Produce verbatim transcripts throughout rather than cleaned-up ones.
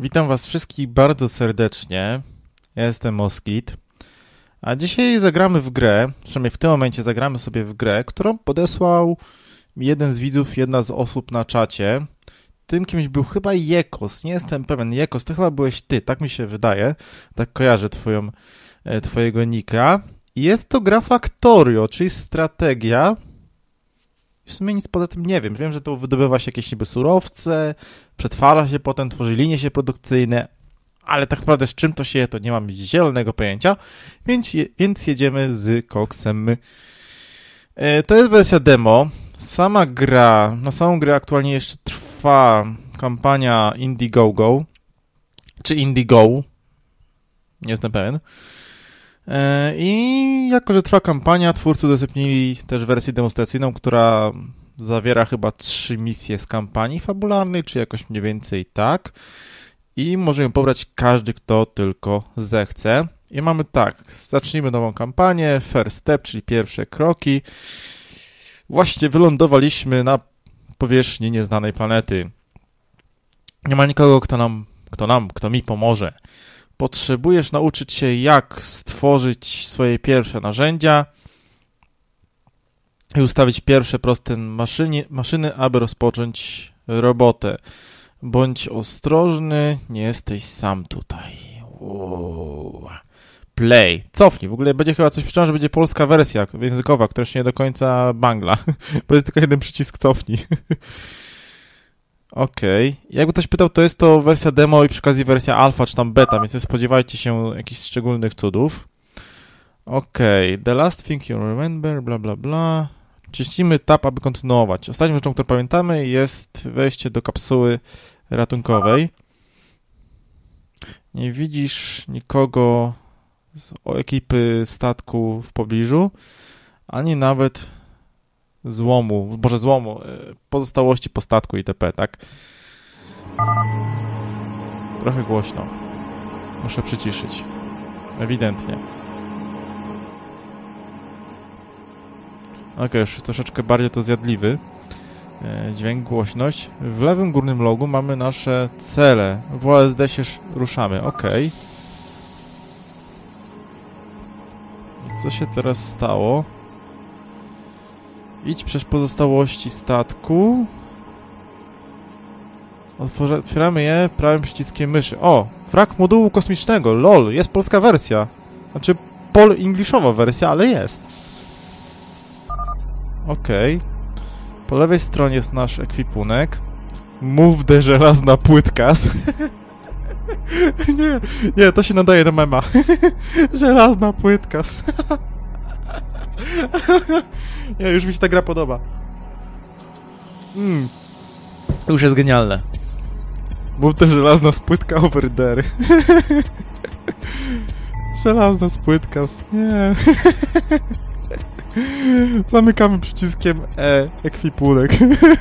Witam was wszystkich bardzo serdecznie. Ja jestem Moskit. A dzisiaj zagramy w grę, przynajmniej w tym momencie zagramy sobie w grę, którą podesłał mi jeden z widzów, jedna z osób na czacie. Tym kimś był chyba Jekos, nie jestem pewien. Jekos, to chyba byłeś ty, tak mi się wydaje. Tak kojarzę twoją, twojego nika. I jest to gra Factorio, czyli strategia. W sumie nic poza tym nie wiem. Wiem, że tu wydobywa się jakieś niby surowce, przetwarza się potem, tworzy linie się produkcyjne, ale tak naprawdę z czym to się je, to nie mam zielonego pojęcia, więc, je, więc jedziemy z koksem. E, to jest wersja demo. Sama gra, na samą grę aktualnie jeszcze trwa kampania Indiegogo, czy Indigo, nie jestem pewien. I jako, że trwa kampania, twórcy udostępnili też wersję demonstracyjną, która zawiera chyba trzy misje z kampanii fabularnej, czy jakoś mniej więcej tak. I może ją pobrać każdy, kto tylko zechce. I mamy tak, zacznijmy nową kampanię, first step, czyli pierwsze kroki. Właśnie wylądowaliśmy na powierzchni nieznanej planety. Nie ma nikogo, kto nam, kto nam, kto mi pomoże. Potrzebujesz nauczyć się, jak stworzyć swoje pierwsze narzędzia i ustawić pierwsze proste maszyny, maszyny, aby rozpocząć robotę. Bądź ostrożny, nie jesteś sam tutaj. Wow. Play. Cofnij. W ogóle będzie chyba coś przyczyna, że będzie polska wersja językowa, która jeszcze nie do końca bangla, bo jest tylko jeden przycisk cofnij. Okej. Okay. Jakby ktoś pytał, to jest to wersja demo i przy okazji wersja alfa czy tam beta, więc nie spodziewajcie się jakichś szczególnych cudów. Okej. Okay. The last thing you remember, bla bla bla. Ciśnijmy tab, aby kontynuować. Ostatnią rzeczą, którą pamiętamy, jest wejście do kapsuły ratunkowej. Nie widzisz nikogo z ekipy statku w pobliżu, ani nawet złomu, może złomu, pozostałości po statku itp., tak? Trochę głośno. Muszę przyciszyć. Ewidentnie. Ok, już troszeczkę bardziej to zjadliwy. Dźwięk, głośność. W lewym górnym rogu mamy nasze cele. W O S D się ruszamy. Ok. I co się teraz stało? Idź przez pozostałości statku. Otworzę, otwieramy je prawym przyciskiem myszy. O! Wrak modułu kosmicznego. Lol. Jest polska wersja. Znaczy pol-ingliszowa wersja, ale jest. Okej. Okay. Po lewej stronie jest nasz ekwipunek. Move the żelazna płytka. nie, nie, to się nadaje do mema. Żelazna płytka. Nie, już mi się ta gra podoba. Mm. To już jest genialne. Mów też żelazna spłytka over there. Żelazna spłytka. Nie. Zamykamy przyciskiem E, ekwipunek.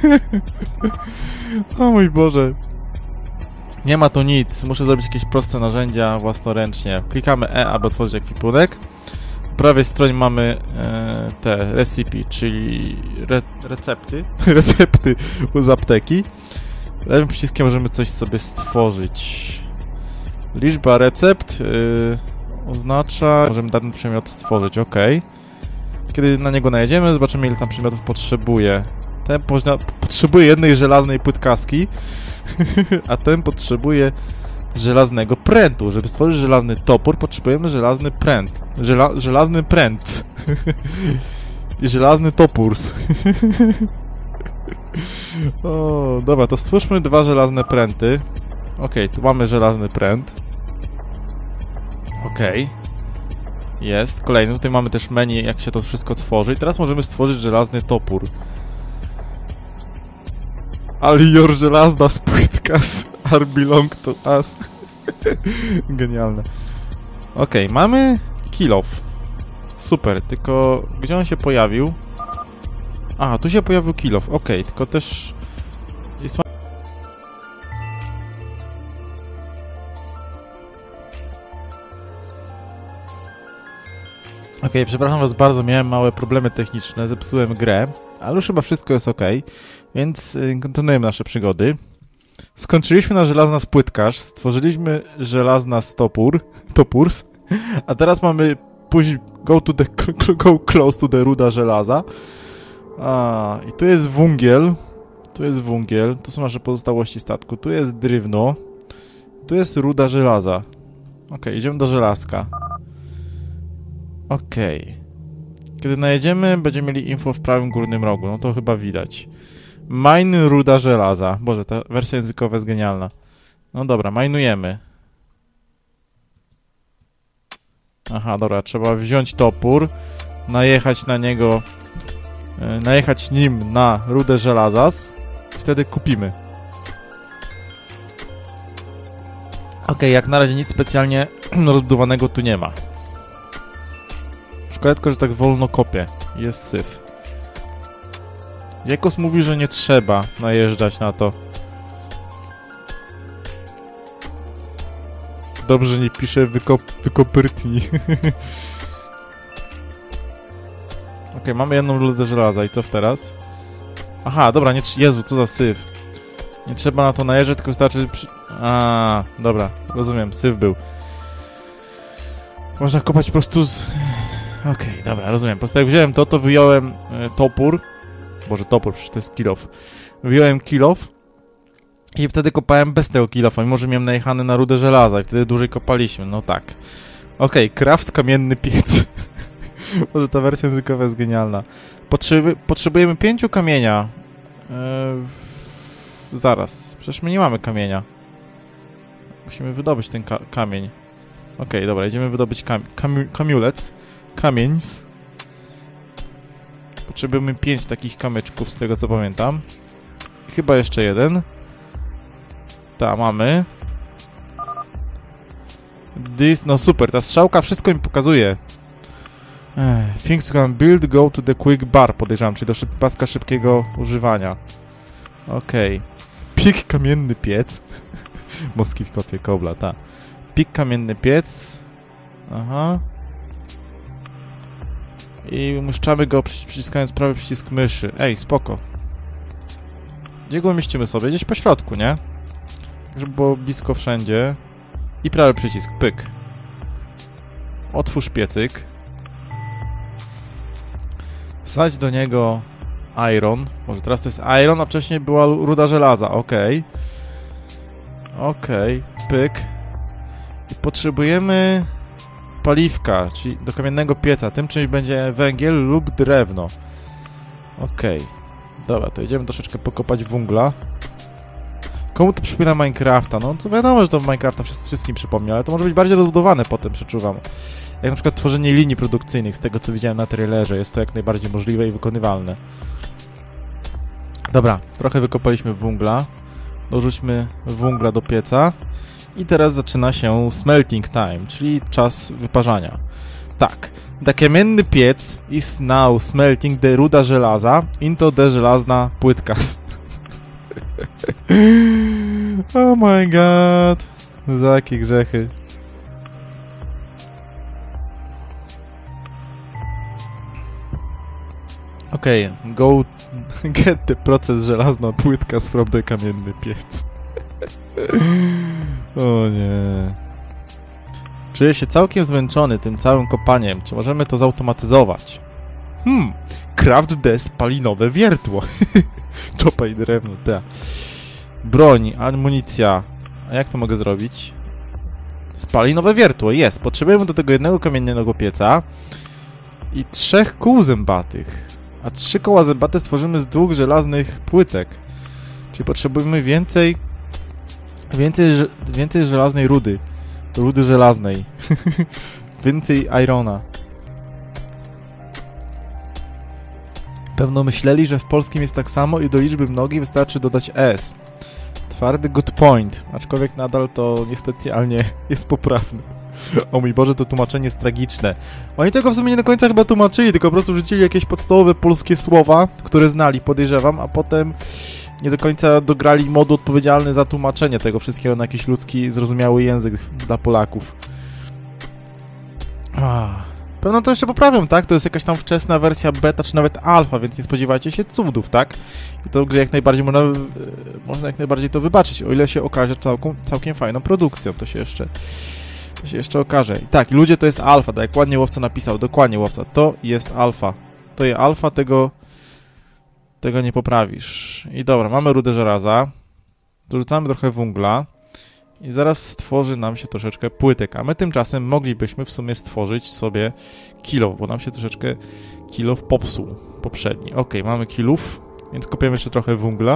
O mój Boże. Nie ma tu nic. Muszę zrobić jakieś proste narzędzia własnoręcznie. Klikamy E, aby otworzyć ekwipunek. Po prawej stronie mamy e, te recipe, czyli re, recepty, recepty z apteki. Lewym przyciskiem możemy coś sobie stworzyć. Liczba recept y, oznacza, możemy dany przedmiot stworzyć, ok. Kiedy na niego najedziemy, zobaczymy, ile tam przedmiotów potrzebuje. Ten potrzebuje jednej żelaznej płytkaski, a ten potrzebuje żelaznego prętu. Żeby stworzyć żelazny topór, potrzebujemy żelazny pręt. Żela żelazny pręt. I żelazny topórs. O, dobra, to stwórzmy dwa żelazne pręty. Okej, okay, tu mamy żelazny pręt. Okej. Okay. Jest. Kolejny. Tutaj mamy też menu, jak się to wszystko tworzy. I teraz możemy stworzyć żelazny topór. Ale your żelazna spłytkas are belong to us. Genialne. Okej, okay, mamy kill off. Super, tylko gdzie on się pojawił? Aha, tu się pojawił kill off. Okej, okay, tylko też jest... Okej, okay, przepraszam was bardzo, miałem małe problemy techniczne, zepsułem grę, ale już chyba wszystko jest ok, więc kontynuujemy nasze przygody. Skończyliśmy na żelazna spłytkarz, stworzyliśmy żelazna stopór, topurs, a teraz mamy pójść go to the, go close to the ruda żelaza. A, i tu jest węgiel, tu jest węgiel, tu są nasze pozostałości statku, tu jest drewno, tu jest ruda żelaza. Ok, idziemy do żelazka. Ok. Kiedy najedziemy, będziemy mieli info w prawym górnym rogu, no to chyba widać. Mine ruda żelaza. Boże, ta wersja językowa jest genialna. No dobra, majnujemy. Aha, dobra, trzeba wziąć topór, najechać na niego, yy, najechać nim na rudę żelaza, wtedy kupimy. Ok, jak na razie nic specjalnie rozbudowanego tu nie ma. Szkoda tylko, że tak wolno kopie. Jest syf. Jakos mówi, że nie trzeba najeżdżać na to. Dobrze, że nie pisze wykop wykopyrtni. Ok, mamy jedną rudę żelaza i co teraz? Aha, dobra, nie... Jezu, co za syf. Nie trzeba na to najeżdżać, tylko wystarczy... Przy... A, dobra, rozumiem, syf był. Można kopać po prostu z... Okej, okay, dobra, rozumiem. Po prostu jak wziąłem to, to wyjąłem y, topór. Boże, topór, przecież to jest kilof. Wyjąłem kilof i wtedy kopałem bez tego kilofa, mimo że miałem najechany na rudę żelaza i wtedy dłużej kopaliśmy, no tak. Okej, okay, craft kamienny piec. Może ta wersja językowa jest genialna. Potrzeby, potrzebujemy pięciu kamienia. Eee, zaraz, przecież my nie mamy kamienia. Musimy wydobyć ten ka kamień. Okej, okay, dobra, idziemy wydobyć kam kam kamiulec. Kamień. Potrzebujemy pięć takich kamyczków, z tego co pamiętam. I chyba jeszcze jeden. Ta, mamy. This, no super, ta strzałka wszystko mi pokazuje. Ech, things you can build, go to the quick bar, podejrzewam, czyli do szyb paska szybkiego używania. Okej. Okay. Pik kamienny piec. Moskit kopie kobla, ta. Pik kamienny piec. Aha. I umieszczamy go przyciskając prawy przycisk myszy. Ej, spoko. Gdzie go umieścimy sobie? Gdzieś po środku, nie? Żeby było blisko wszędzie. I prawy przycisk, pyk. Otwórz piecyk. Wsadź do niego iron. Może teraz to jest iron, a wcześniej była ruda żelaza. Okej. Okay. Okej, okay. Pyk. I potrzebujemy... paliwka, czyli do kamiennego pieca. Tym czymś będzie węgiel lub drewno. Okej. Okay. Dobra, to idziemy troszeczkę pokopać węgla. Komu to przypomina Minecrafta? No to wiadomo, że to Minecrafta wszystkim przypomniał, ale to może być bardziej rozbudowane potem, przeczuwam. Jak na przykład tworzenie linii produkcyjnych, z tego co widziałem na trailerze. Jest to jak najbardziej możliwe i wykonywalne. Dobra, trochę wykopaliśmy węgla. Dorzućmy węgla do pieca. I teraz zaczyna się smelting time, czyli czas wyparzania. Tak, the kamienny piec is now smelting the ruda żelaza into the żelazna płytka. Oh my god. Za jakie grzechy. Okej, okay, go get the proces żelazna płytka from the kamienny piec. O nie. Czuję się całkiem zmęczony tym całym kopaniem. Czy możemy to zautomatyzować? Hmm. Craft the spalinowe wiertło. Czopa i drewno, te. Broń, amunicja. A jak to mogę zrobić? Spalinowe wiertło, jest. Potrzebujemy do tego jednego kamiennego pieca i trzech kół zębatych. A trzy koła zębate stworzymy z dwóch żelaznych płytek. Czyli potrzebujemy więcej Więcej, więcej żelaznej rudy. Rudy żelaznej. Więcej irona. Pewno myśleli, że w polskim jest tak samo i do liczby mnogiej wystarczy dodać s. Twardy good point. Aczkolwiek nadal to niespecjalnie jest poprawne. O mój Boże, to tłumaczenie jest tragiczne. Oni tego w sumie nie do końca chyba tłumaczyli, tylko po prostu wrzucili jakieś podstawowe polskie słowa, które znali, podejrzewam, a potem nie do końca dograli modu odpowiedzialny za tłumaczenie tego wszystkiego na jakiś ludzki, zrozumiały język dla Polaków. Ah, Pewno to jeszcze poprawią, tak? To jest jakaś tam wczesna wersja beta, czy nawet alfa, więc nie spodziewajcie się cudów, tak? I to grze jak najbardziej można, yy, można jak najbardziej to wybaczyć, o ile się okaże całkiem, całkiem fajną produkcją, to się jeszcze, to się jeszcze okaże. I tak, ludzie, to jest alfa, tak jak ładnie Łowca napisał, dokładnie Łowca, to jest alfa. To jest alfa, tego, tego nie poprawisz. I dobra, mamy rudę żelaza, dorzucamy trochę węgla. I zaraz stworzy nam się troszeczkę płytek, a my tymczasem moglibyśmy w sumie stworzyć sobie kilof, bo nam się troszeczkę kilof popsuł poprzedni. Ok, mamy kilów, więc kopiemy jeszcze trochę węgla.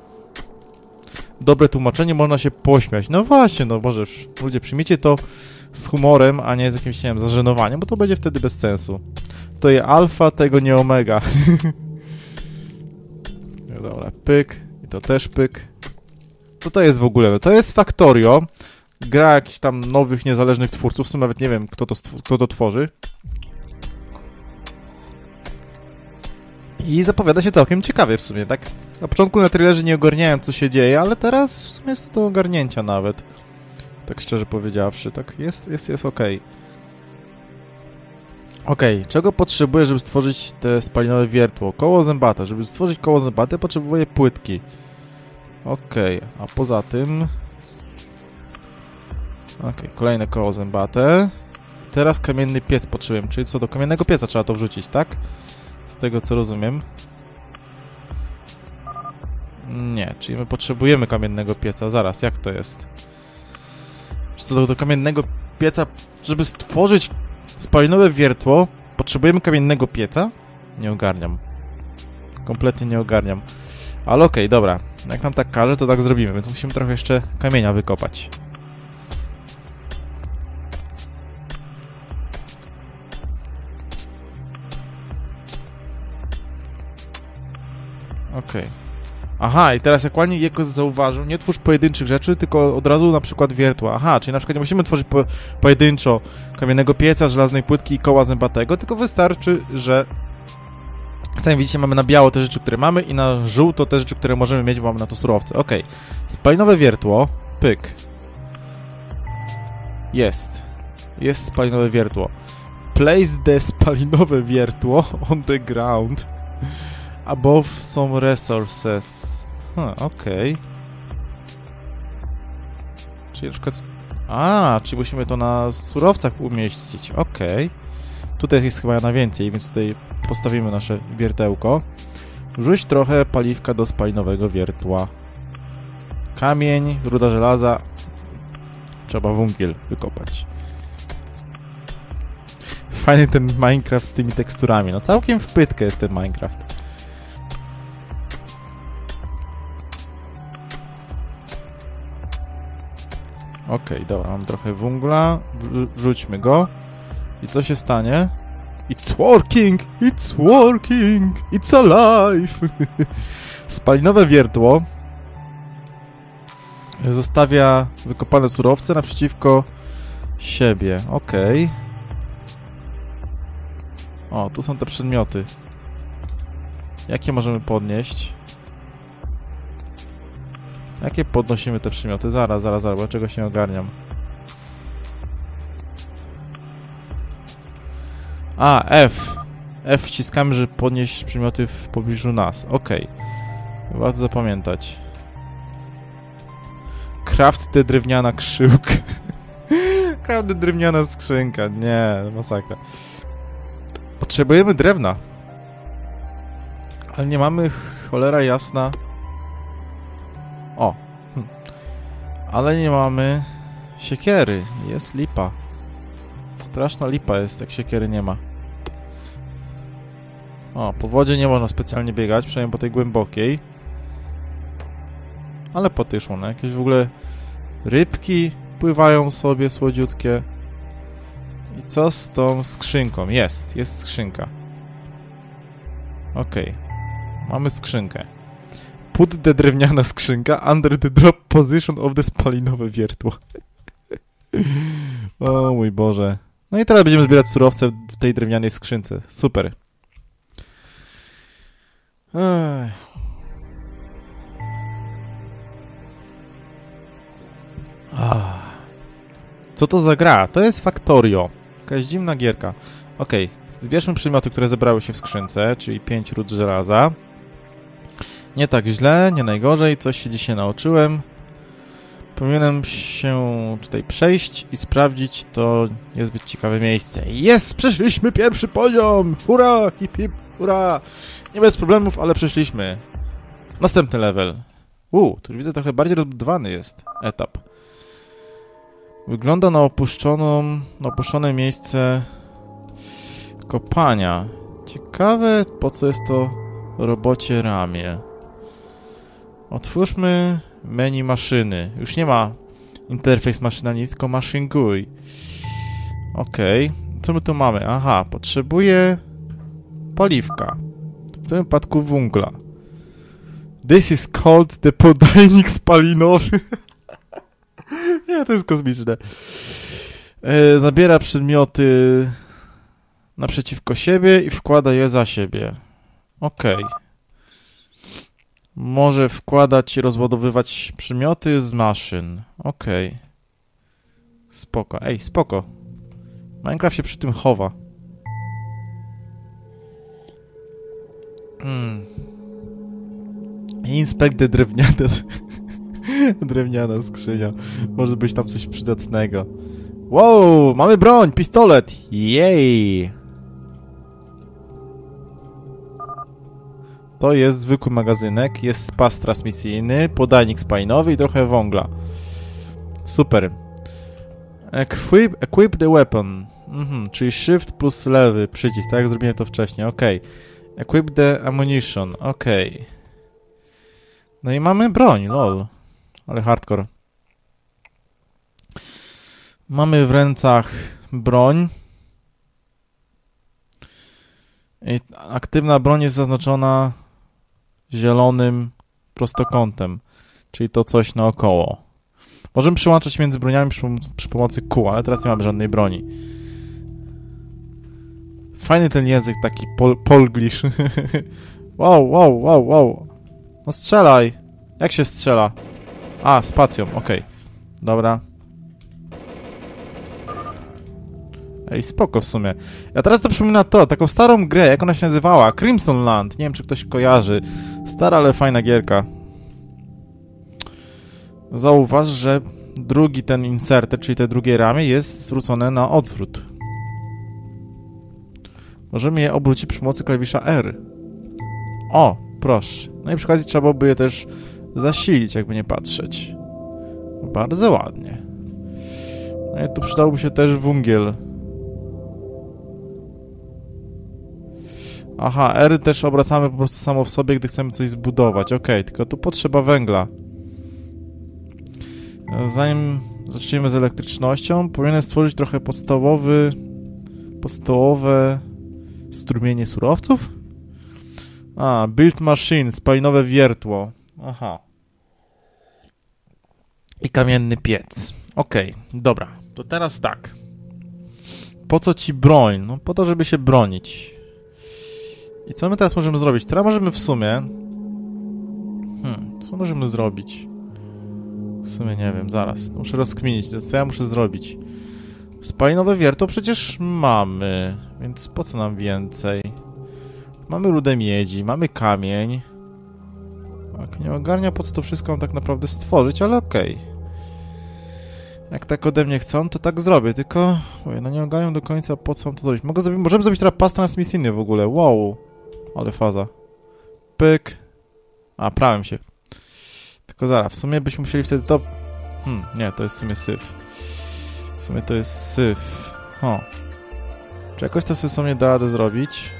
Dobre tłumaczenie, można się pośmiać. No właśnie, no możesz, ludzie, przyjmijcie to z humorem, a nie z jakimś, nie wiem, zażenowaniem, bo to będzie wtedy bez sensu. To jest alfa, tego nie omega. No dobra, pyk, i to też pyk. Co to jest w ogóle? No to jest Factorio, gra jakichś tam nowych, niezależnych twórców, w sumie nawet nie wiem, kto to, kto to tworzy. I zapowiada się całkiem ciekawie w sumie, tak? Na początku na trailerze nie ogarniałem, co się dzieje, ale teraz w sumie jest to do ogarnięcia nawet. Tak szczerze powiedziawszy, tak? Jest, jest, jest okej. Okej, okay. Czego potrzebuję, żeby stworzyć te spalinowe wiertło? Koło zębate. Żeby stworzyć koło zębate, potrzebuję płytki. Okej, okay. A poza tym... Okej, okay. Kolejne koło zębate. Teraz kamienny piec potrzebujemy, czyli co, do kamiennego pieca trzeba to wrzucić, tak? Z tego co rozumiem. Nie, czyli my potrzebujemy kamiennego pieca. Zaraz, jak to jest? Czy co, do, do kamiennego pieca, żeby stworzyć spalinowe wiertło, potrzebujemy kamiennego pieca? Nie ogarniam. Kompletnie nie ogarniam. Ale okej, okay, dobra. Jak nam tak każe, to tak zrobimy, więc musimy trochę jeszcze kamienia wykopać. Okej. Okay. Aha, i teraz jak ładnie Jekos zauważył, nie twórz pojedynczych rzeczy, tylko od razu na przykład wiertła. Aha, czyli na przykład nie musimy tworzyć po, pojedynczo kamiennego pieca, żelaznej płytki i koła zębatego, tylko wystarczy, że... Jak widzicie, mamy na biało te rzeczy, które mamy i na żółto te rzeczy, które możemy mieć, bo mamy na to surowce. Ok. Spalinowe wiertło. Pyk. Jest. Jest spalinowe wiertło. Place the spalinowe wiertło on the ground. Above some resources. Huh, okej. Okay. Czyli na przykład... A, czyli musimy to na surowcach umieścić. Okej. Okay. Tutaj jest chyba na więcej, więc tutaj postawimy nasze wiertełko. Wrzuć trochę paliwka do spalinowego wiertła. Kamień, ruda żelaza. Trzeba węgiel wykopać. Fajny ten Minecraft z tymi teksturami. No całkiem w pytkę jest ten Minecraft. Okej, okay, dobra, mam trochę węgla. Wrzućmy go. I co się stanie? It's working! It's working! It's alive! Spalinowe wiertło zostawia wykopane surowce naprzeciwko siebie. Okej. Okay. O, tu są te przedmioty. Jakie możemy podnieść? Jakie podnosimy te przedmioty? Zaraz, zaraz, zaraz, bo czegoś nie ogarniam. A, F. F wciskamy, żeby podnieść przedmioty w pobliżu nas. Okej. Okay. Warto zapamiętać. Craft the drewniana krzyłka. Craft the drewniana skrzynka. Nie, masakra. Potrzebujemy drewna. Ale nie mamy, cholera jasna. O. Hm. Ale nie mamy siekiery. Jest lipa. Straszna lipa jest, jak siekiery nie ma. O, po wodzie nie można specjalnie biegać, przynajmniej po tej głębokiej. Ale potyszło, no jakieś w ogóle rybki pływają sobie słodziutkie. I co z tą skrzynką? Jest, jest skrzynka. Okej. Okay. Mamy skrzynkę. Put the drewniana skrzynka under the drop position of the spalinowe wiertło. O mój Boże. No i teraz będziemy zbierać surowce w tej drewnianej skrzynce. Super. Ech. Ah. Co to za gra? To jest Factorio. Jakaś dziwna gierka. Okej, zbierzmy przedmioty, które zebrały się w skrzynce, czyli pięć ród żelaza. Nie tak źle, nie najgorzej, coś się dzisiaj nauczyłem. Powinienem się tutaj przejść i sprawdzić to niezbyt ciekawe miejsce. Jest! Przeszliśmy pierwszy poziom! Hurra! Hip hip! Hurra! Nie bez problemów, ale przeszliśmy. Następny level. Uuu, tu już widzę, trochę bardziej rozbudowany jest etap. Wygląda na opuszczoną, na opuszczone miejsce kopania. Ciekawe, po co jest to robocie ramię. Otwórzmy menu maszyny. Już nie ma interfejs maszyna, nic, tylko machine G U I. Okej. Co my tu mamy? Aha, potrzebuję paliwka. W tym wypadku węgla. This is called the podajnik spalinowy. Nie, to jest kosmiczne. E, zabiera przedmioty naprzeciwko siebie i wkłada je za siebie. Okej. Może wkładać i rozładowywać przedmioty z maszyn. Okej. Spoko. Ej, spoko. Minecraft się przy tym chowa. Hmm. Inspect the drewniane... drewniana skrzynia. Może być tam coś przydatnego. Wow! Mamy broń! Pistolet! Jej! To jest zwykły magazynek, jest spas transmisyjny, podajnik spalinowy i trochę węgla. Super. Equip, equip the weapon. Mhm, czyli shift plus lewy przycisk, tak jak zrobiłem to wcześniej, ok. Equip the ammunition, ok. No i mamy broń, lol. Ale hardcore. Mamy w rękach broń. I aktywna broń jest zaznaczona zielonym prostokątem, czyli to coś naokoło. Możemy przyłączać między broniami przy, przy pomocy kół, ale teraz nie mamy żadnej broni. Fajny ten język, taki pol, polglish. Wow, wow, wow, wow. No strzelaj. Jak się strzela? A, spacją, okej. Okay. Dobra. Ej, spoko w sumie. Ja teraz to przypomina to, taką starą grę, jak ona się nazywała? Crimson Land. Nie wiem, czy ktoś kojarzy. Stara, ale fajna gierka. Zauważ, że drugi ten inserter, czyli te drugie ramię, jest zwrócone na odwrót. Możemy je obrócić przy pomocy klawisza R. O, proszę. No i przy okazji trzeba byłoby je też zasilić, jakby nie patrzeć. Bardzo ładnie. No i tu przydałby się też węgiel. Aha, R też obracamy po prostu samo w sobie, gdy chcemy coś zbudować. Ok, tylko tu potrzeba węgla. Zanim zaczniemy z elektrycznością, powinienem stworzyć trochę podstawowy... podstawowe strumienie surowców? A, build machine, spalinowe wiertło. Aha. I kamienny piec. Okej, okay, dobra. To teraz tak. Po co ci broń? No po to, żeby się bronić. I co my teraz możemy zrobić? Teraz możemy w sumie... Hmm, co możemy zrobić? W sumie nie wiem, zaraz. Muszę rozkminić, co ja muszę zrobić. Spalinowe wiertło przecież mamy, więc po co nam więcej? Mamy rudę miedzi, mamy kamień. Tak, nie ogarnia, po co to wszystko mam tak naprawdę stworzyć, ale okej. Okay. Jak tak ode mnie chcą, to tak zrobię, tylko... Oj, no nie ogarniam do końca, po co mam to zrobić. Mogę zrobić... Możemy zrobić teraz pas transmisyjny w ogóle, wow. Ale faza. Pyk. A, prałem się. Tylko zaraz, w sumie byśmy musieli wtedy to... Hmm, nie, to jest w sumie syf. W sumie to jest syf. O. Czy jakoś to sobie sobie da radę zrobić?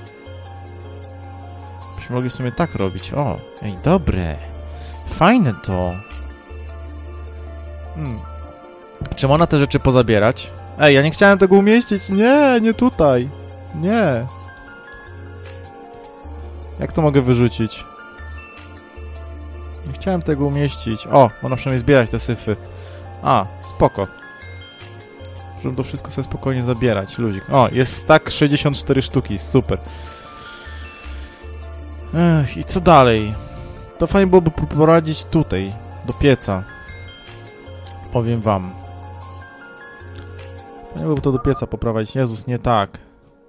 Byśmy mogli w sumie tak robić. O, ej, dobre. Fajne to. Hmm. Czy można te rzeczy pozabierać? Ej, ja nie chciałem tego umieścić. Nie, nie tutaj. Nie. Jak to mogę wyrzucić? Nie chciałem tego umieścić. O, można przynajmniej zbierać te syfy. A, spoko. Możemy to wszystko sobie spokojnie zabierać, luzik. O, jest tak sześćdziesiąt cztery sztuki, super. Ech, i co dalej? To fajnie byłoby poradzić tutaj, do pieca. Powiem wam. Fajnie byłoby to do pieca poprawić. Jezus, nie tak.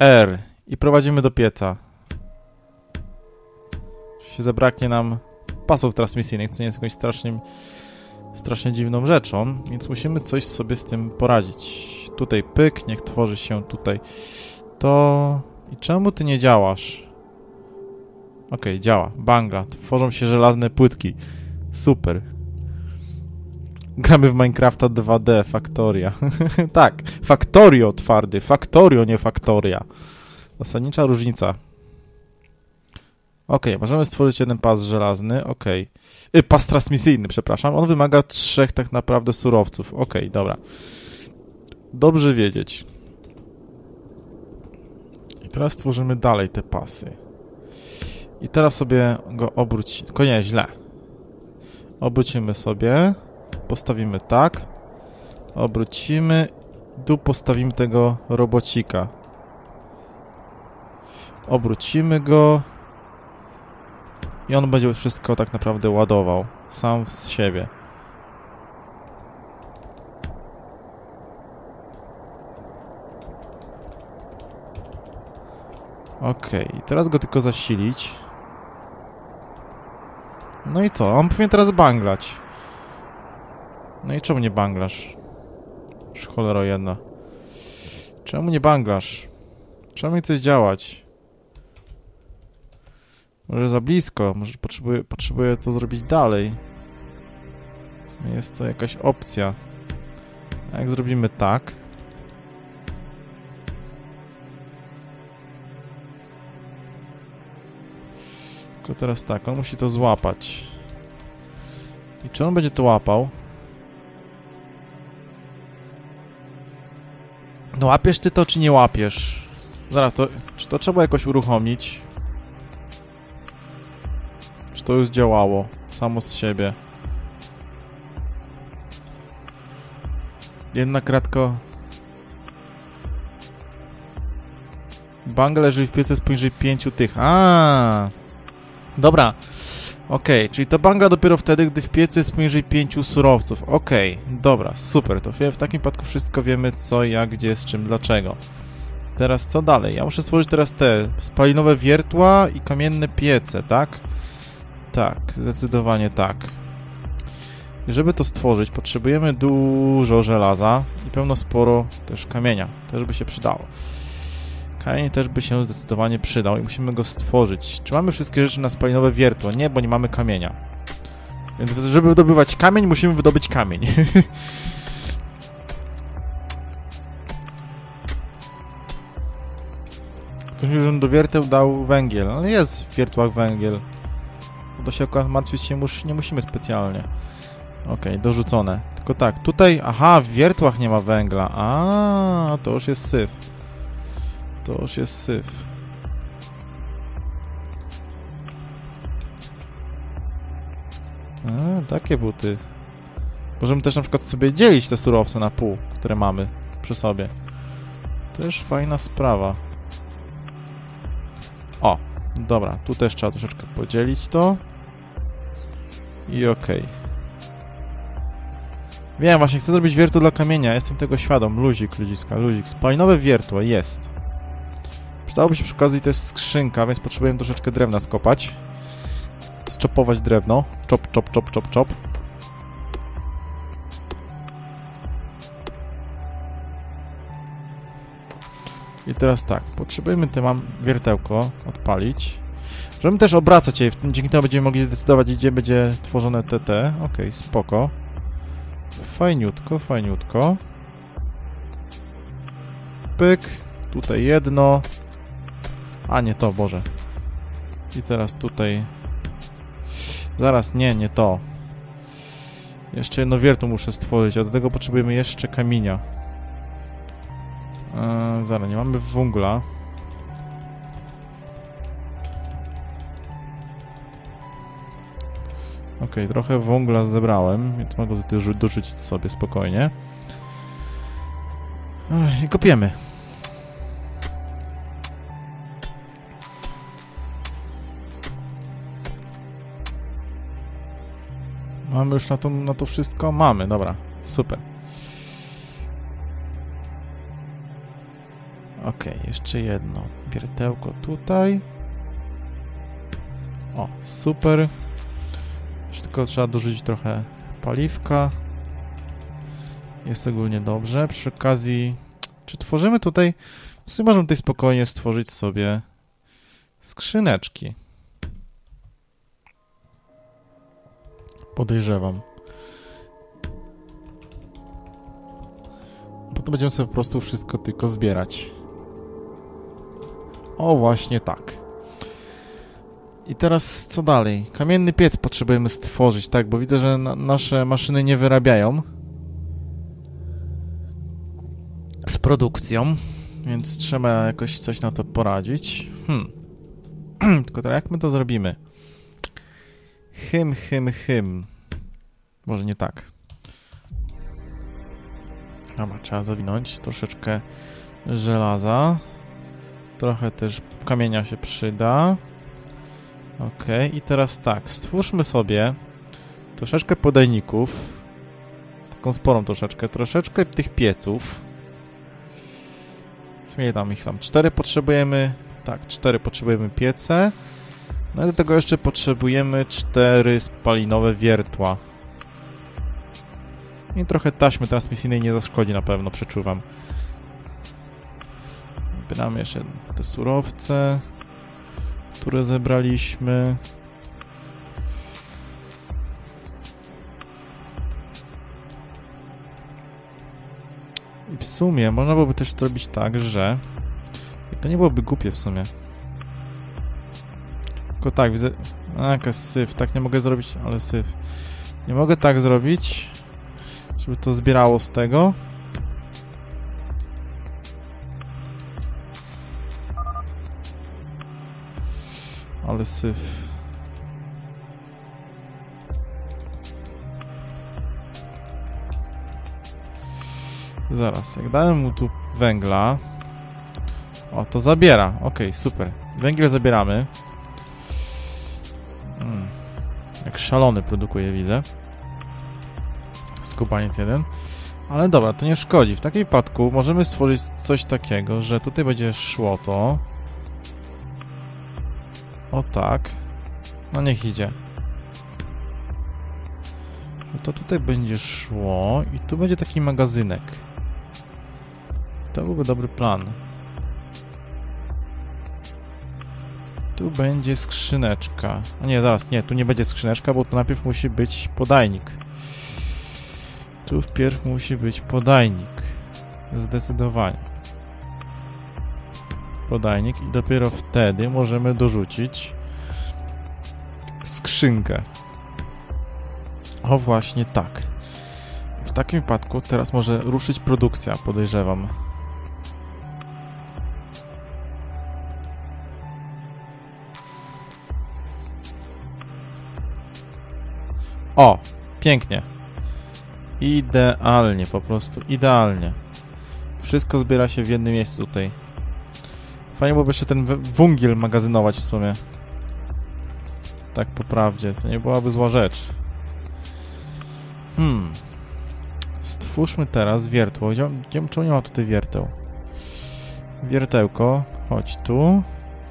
R i prowadzimy do pieca. Się zabraknie nam pasów transmisyjnych, co nie jest jakąś strasznie, strasznie dziwną rzeczą, więc musimy coś sobie z tym poradzić. Tutaj pyk, niech tworzy się tutaj to... I czemu ty nie działasz? Okej, okay, działa. Bangla. Tworzą się żelazne płytki. Super. Gramy w Minecrafta dwa D, Factoria. Tak, Factorio twardy. Factorio, nie Factoria. Zasadnicza różnica. Ok, możemy stworzyć jeden pas żelazny, ok. Y, pas transmisyjny, przepraszam. On wymaga trzech tak naprawdę surowców. Ok, dobra. Dobrze wiedzieć. I teraz tworzymy dalej te pasy. I teraz sobie go obrócimy. Tylko nie, źle. Obrócimy sobie. Postawimy tak. Obrócimy. Tu postawimy tego robocika. Obrócimy go. I on będzie wszystko tak naprawdę ładował. Sam z siebie. Okej, okay. Teraz go tylko zasilić. No i co? On powinien teraz banglać. No i czemu nie banglasz? Cholero jedna. Czemu nie banglasz? Czemu nie chcesz działać? Może za blisko, może potrzebuję, potrzebuję to zrobić dalej. Jest to jakaś opcja. A jak zrobimy tak? Tylko teraz tak, on musi to złapać. I czy on będzie to łapał? No łapiesz ty to, czy nie łapiesz? Zaraz, to, czy to trzeba jakoś uruchomić? Czy to już działało? Samo z siebie. Jedna kratka. Bang leży w piecu jest poniżej pięciu tych. A, dobra. Okej, okay, czyli to banga dopiero wtedy, gdy w piecu jest poniżej pięciu surowców. Okej, okay, dobra, super. To w takim przypadku wszystko wiemy co, jak, gdzie, z czym, dlaczego. Teraz co dalej? Ja muszę stworzyć teraz te spalinowe wiertła i kamienne piece, tak? Tak, zdecydowanie tak. I żeby to stworzyć, potrzebujemy dużo żelaza i pełno sporo też kamienia. Też by się przydało. Kamień też by się zdecydowanie przydał i musimy go stworzyć. Czy mamy wszystkie rzeczy na spalinowe wiertło? Nie, bo nie mamy kamienia. Więc żeby wydobywać kamień, musimy wydobyć kamień. Ktoś mi, żebym do wierteł dał węgiel, ale jest w wiertłach węgiel. To się akurat martwić się mus nie musimy specjalnie. Okej, okay, dorzucone. Tylko tak, tutaj... Aha, w wiertłach nie ma węgla. A, to już jest syf. To już jest syf. A, takie buty. Możemy też na przykład sobie dzielić te surowce na pół, które mamy przy sobie. Też fajna sprawa. O, dobra, tu też trzeba troszeczkę podzielić to. I okej. Okay. Wiem, właśnie chcę zrobić wiertło dla kamienia, jestem tego świadom. Luzik, ludziska, luzik. Spalinowe wiertło, jest. Przydałoby się przy okazji też skrzynka, więc potrzebujemy troszeczkę drewna skopać. Zczopować drewno. Czop, czop, czop, czop, czop. I teraz tak, potrzebujemy te mam wiertełko odpalić. Żeby też obracać je, dzięki temu będziemy mogli zdecydować, gdzie będzie tworzone T T. Okej, okay, spoko. Fajniutko, fajniutko. Pyk. Tutaj jedno. A nie to, Boże. I teraz tutaj... Zaraz, nie, nie to. Jeszcze jedno wiertło muszę stworzyć, a do tego potrzebujemy jeszcze kamienia. Eee, zaraz, nie mamy węgla. Okej, okay, trochę węgla zebrałem, więc mogę to dorzucić sobie spokojnie. Ech, i kopiemy. Mamy już na to, na to wszystko? Mamy, dobra, super. Ok, jeszcze jedno. Wiertełko tutaj. O, super. Jeszcze tylko trzeba dorzucić trochę paliwka. Jest ogólnie dobrze. Przy okazji, czy tworzymy tutaj... W sumie możemy tutaj spokojnie stworzyć sobie skrzyneczki. Podejrzewam. Potem będziemy sobie po prostu wszystko tylko zbierać. O, właśnie tak. I teraz co dalej? Kamienny piec potrzebujemy stworzyć, tak? Bo widzę, że na nasze maszyny nie wyrabiają z produkcją, więc trzeba jakoś coś na to poradzić. Hmm. Tylko teraz jak my to zrobimy? Hym, hym, hym. Może nie tak. Dobra, trzeba zawinąć troszeczkę żelaza. Trochę też kamienia się przyda. Ok, i teraz tak, stwórzmy sobie troszeczkę podajników. Taką sporą troszeczkę, troszeczkę tych pieców. W sumie tam ich tam cztery potrzebujemy. Tak, cztery potrzebujemy piece. No i do tego jeszcze potrzebujemy cztery spalinowe wiertła. I trochę taśmy transmisyjnej nie zaszkodzi na pewno, przeczuwam. Wybieramy jeszcze te surowce, które zebraliśmy. I w sumie można byłoby też zrobić tak, że... I to nie byłoby głupie w sumie. Tylko tak, widzę... A, jakaś syf. Tak nie mogę zrobić, ale syf. Nie mogę tak zrobić, żeby to zbierało z tego. Ale syf. Zaraz, jak dałem mu tu węgla... O, to zabiera. Ok, super. Węgiel zabieramy. Hmm. Jak szalony produkuje, widzę. Skubaniec jeden. Ale dobra, to nie szkodzi. W takim wypadku możemy stworzyć coś takiego, że tutaj będzie szło to. O tak. No niech idzie. Że to tutaj będzie szło i tu będzie taki magazynek. To byłby dobry plan. Tu będzie skrzyneczka. A nie, zaraz, nie, tu nie będzie skrzyneczka, bo to najpierw musi być podajnik. Tu wpierw musi być podajnik. Zdecydowanie. Podajnik i dopiero wtedy możemy dorzucić skrzynkę. O, właśnie tak. W takim wypadku teraz może ruszyć produkcja, podejrzewam. O, pięknie. Idealnie, po prostu idealnie. Wszystko zbiera się w jednym miejscu tutaj. Fajnie byłoby jeszcze ten węgiel magazynować w sumie. Tak po prawdzie, to nie byłaby zła rzecz. Hmm. Stwórzmy teraz wiertło. Gdzie, gdzie, czemu nie ma tutaj wierteł? Wiertełko, chodź tu.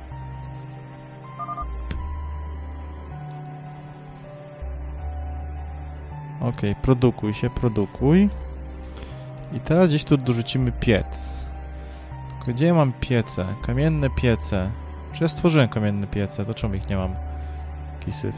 Ok, produkuj się, produkuj. I teraz gdzieś tu dorzucimy piec. Tylko gdzie ja mam piece? Kamienne piece. Przecież stworzyłem kamienne piece, to czemu ich nie mam? Jaki syf.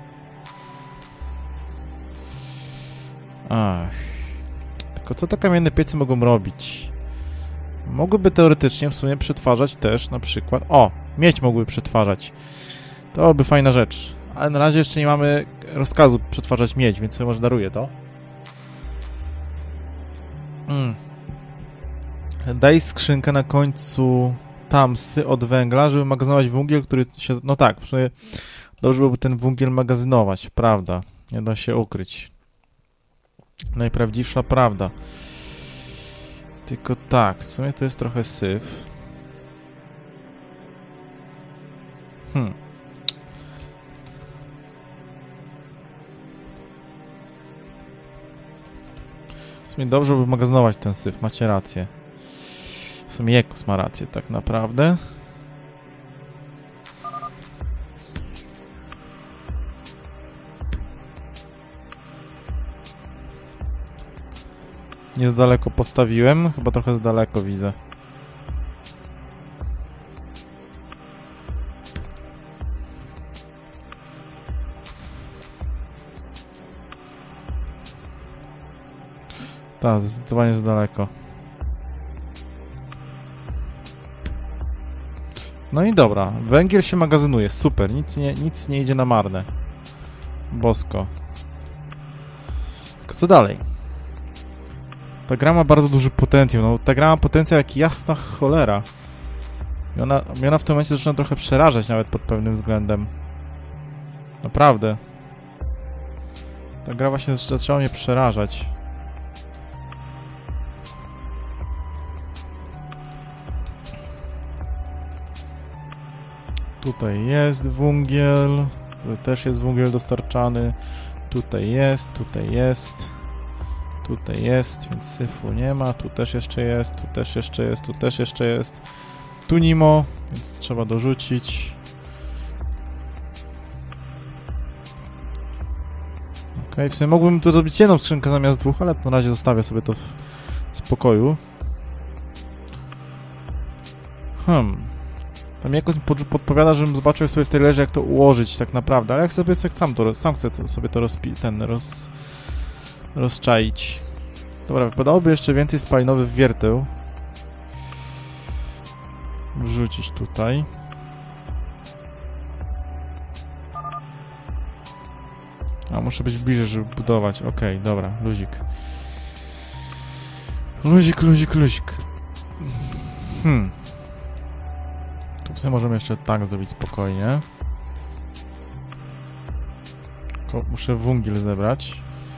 Ach. Tylko co te kamienne piece mogą robić? Mogłyby teoretycznie w sumie przetwarzać też na przykład... O! Miedź mogłyby przetwarzać. To byłaby fajna rzecz. Ale na razie jeszcze nie mamy rozkazu przetwarzać miedź, więc sobie może daruję to. Mm. Daj skrzynkę na końcu tamsy od węgla, żeby magazynować węgiel, który się... No tak, w sumie dobrze byłoby ten węgiel magazynować, prawda? Nie da się ukryć. Najprawdziwsza prawda. Tylko tak, w sumie to jest trochę syf. Hmm. W sumie dobrze by magazynować ten syf, macie rację. W sumie Jekos ma rację tak naprawdę. Nie z daleko postawiłem, chyba trochę z daleko widzę. Tak, zdecydowanie z daleko. No i dobra, węgiel się magazynuje, super, nic nie, nic nie idzie na marne. Bosko. Tylko co dalej? Ta gra ma bardzo duży potencjał, no ta gra ma potencjał jak jasna cholera. I ona, i ona w tym momencie zaczyna trochę przerażać nawet pod pewnym względem. Naprawdę. Ta gra właśnie zaczęła mnie przerażać. Tutaj jest węgiel, tutaj też jest węgiel dostarczany, tutaj jest, tutaj jest, tutaj jest, więc syfu nie ma, tu też jeszcze jest, tu też jeszcze jest, tu też jeszcze jest, tu nimo, więc trzeba dorzucić. Ok, w sumie mógłbym tu zrobić jedną skrzynkę zamiast dwóch, ale na razie zostawię sobie to w spokoju. Hmm. Tam jakoś mi podpowiada, żebym zobaczył sobie w trailerze, jak to ułożyć tak naprawdę, ale jak sobie sam, to, sam chcę sobie to rozpi ten roz, rozczaić. Dobra, wypadałoby jeszcze więcej spalinowych wierteł wrzucić tutaj. A, muszę być bliżej, żeby budować. Okej, okay, dobra, luzik. Luzik, luzik, luzik. Hmm. Tu sobie możemy jeszcze tak zrobić spokojnie. Tylko muszę węgiel zebrać.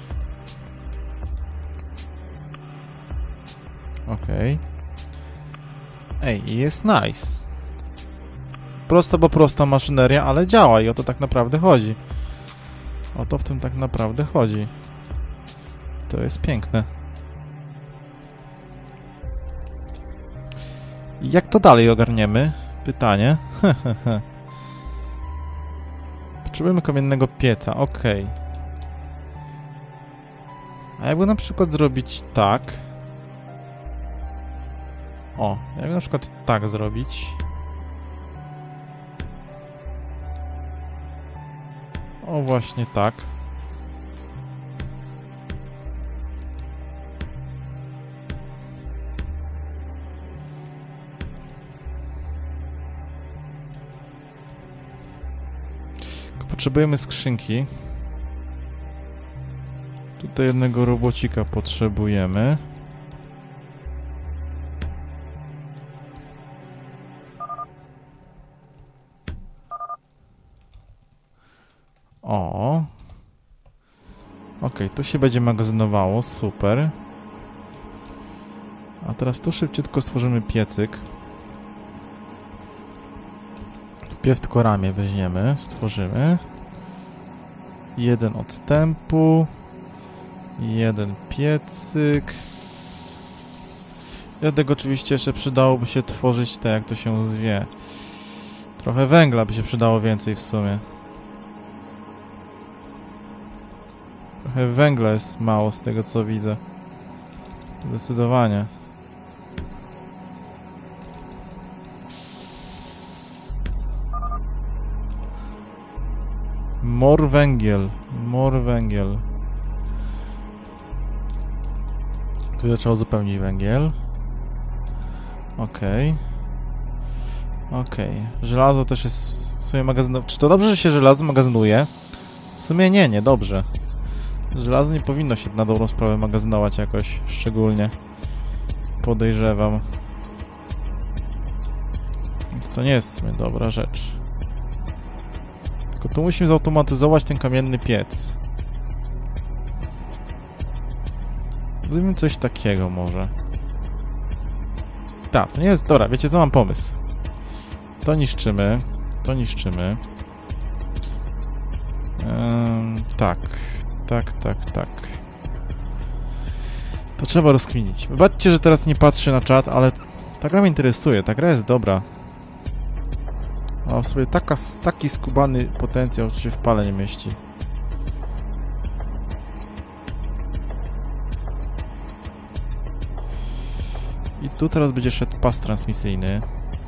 Okej. Okay. Ej, jest nice. Prosta, bo prosta maszyneria, ale działa i o to tak naprawdę chodzi. O to w tym tak naprawdę chodzi. To jest piękne. I jak to dalej ogarniemy? Pytanie. Potrzebujemy kamiennego pieca, ok. A jakby na przykład zrobić tak. O, jakby na przykład tak zrobić. O, właśnie tak. Potrzebujemy skrzynki. Tutaj jednego robocika potrzebujemy. O. Ok, tu się będzie magazynowało, super. A teraz tu szybciutko stworzymy piecyk. Wpierw tylko ramię weźmiemy, stworzymy. Jeden odstępu. Jeden piecyk. I do tego oczywiście jeszcze przydałoby się tworzyć tak, jak to się zwie. Trochę węgla by się przydało więcej w sumie. Trochę węgla jest mało z tego, co widzę. Zdecydowanie. More węgiel. More węgiel. Tu trzeba uzupełnić węgiel. Okej. Okay. Okej. Okay. Żelazo też jest w sumie magazynowane. Czy to dobrze, że się żelazo magazynuje? W sumie nie, nie, dobrze. Żelazo nie powinno się na dobrą sprawę magazynować jakoś szczególnie. Podejrzewam. Więc to nie jest w sumie dobra rzecz. Tylko tu musimy zautomatyzować ten kamienny piec. Zrobimy coś takiego może. Tak, to nie jest... Dobra, wiecie co, mam pomysł. To niszczymy. To niszczymy. Ehm, tak. Tak, tak, tak. To trzeba rozkminić. Wybaczcie, że teraz nie patrzę na czat, ale Ta gra mnie interesuje, ta gra jest dobra. A w sobie taka, taki skubany potencjał, co się w pale nie mieści. I tu teraz będzie szedł pas transmisyjny.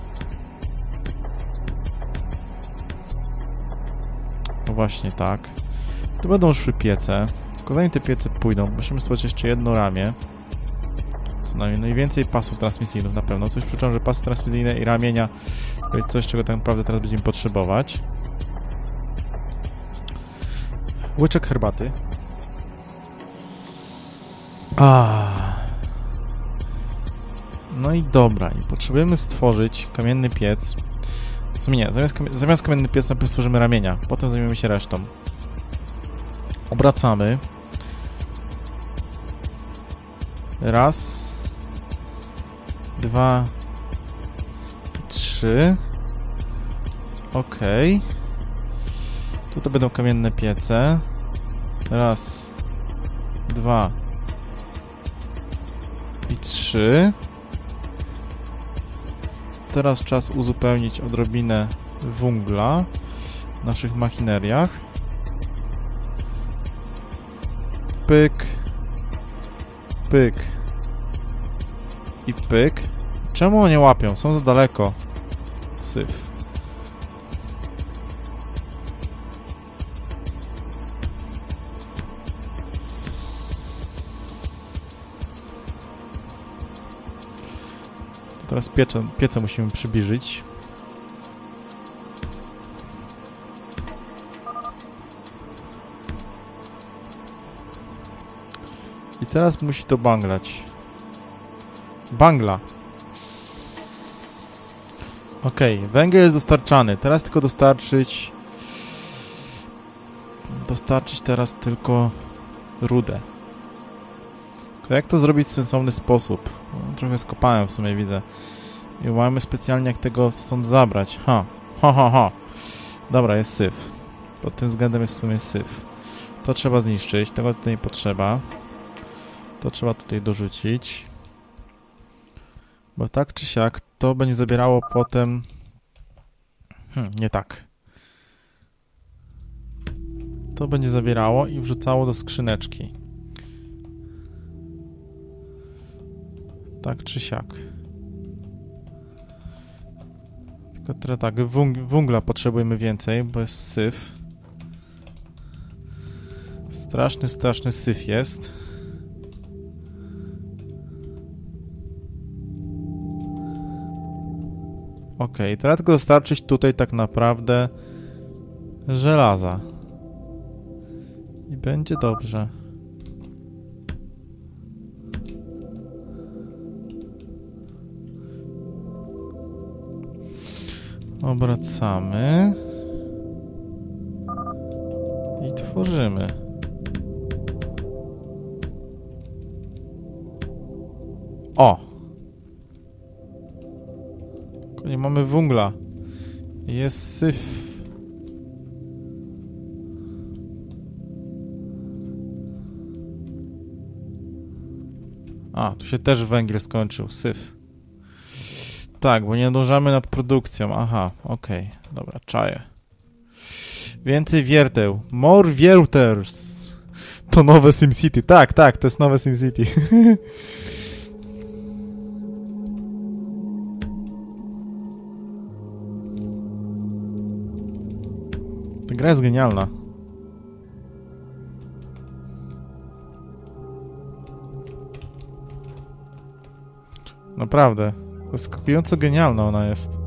No właśnie tak. Tu będą szły piece. Tylko zanim te piece pójdą, musimy stworzyć jeszcze jedno ramię. Co najmniej, no i więcej pasów transmisyjnych na pewno. Coś przyczyn, że pasy transmisyjne i ramienia to jest coś, czego tak naprawdę teraz będziemy potrzebować. Łyczek herbaty. Ah. No i dobra, i potrzebujemy stworzyć kamienny piec. W sumie nie, zamiast, kamie zamiast kamienny piec najpierw stworzymy ramienia, potem zajmiemy się resztą. Obracamy. Raz. Dwa. Trzy. Okej. Okay. Tutaj będą kamienne piece. Raz. Dwa. I trzy. Teraz czas uzupełnić odrobinę węgla w naszych machineriach. Pyk. Pyk. I pyk. Czemu one nie łapią? Są za daleko. Syf. Teraz piecze, piece musimy przybliżyć. I teraz musi to banglać. Bangla. Ok, węgiel jest dostarczany. Teraz tylko dostarczyć... Dostarczyć teraz tylko rudę. Jak to zrobić w sensowny sposób? No, trochę skopałem w sumie, widzę. I mamy specjalnie jak tego stąd zabrać. Ha, ha, ha, ha. Dobra, jest syf. Pod tym względem jest w sumie syf. To trzeba zniszczyć, tego tutaj nie potrzeba. To trzeba tutaj dorzucić. Bo tak czy siak to będzie zabierało potem... Hmm, nie tak. To będzie zabierało i wrzucało do skrzyneczki. Tak czy siak. Tylko teraz tak, węgla potrzebujemy więcej, bo jest syf. Straszny, straszny syf jest. Ok, teraz tylko dostarczyć tutaj tak naprawdę żelaza. I będzie dobrze. Obracamy. I tworzymy. O! Tylko nie mamy węgla. Jest syf. A, tu się też węgiel skończył. Syf. Tak, bo nie nadążamy nad produkcją. Aha, okej. Okay. Dobra, czaję. Więcej wierteł. More wierters. To nowe SimCity. Tak, tak, to jest nowe SimCity. Ta gra jest genialna. Naprawdę. Zaskakująco genialna ona jest.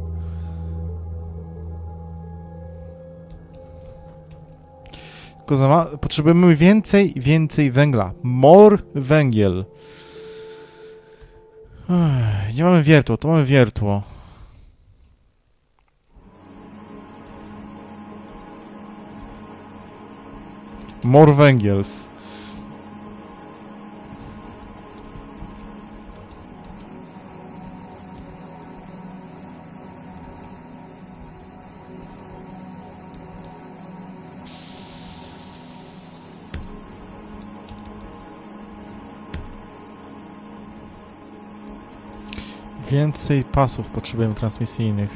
Tylko za potrzebujemy więcej, więcej węgla. More węgiel. Ech, nie mamy wiertło, to mamy wiertło. More węgiels. Więcej pasów potrzebujemy transmisyjnych.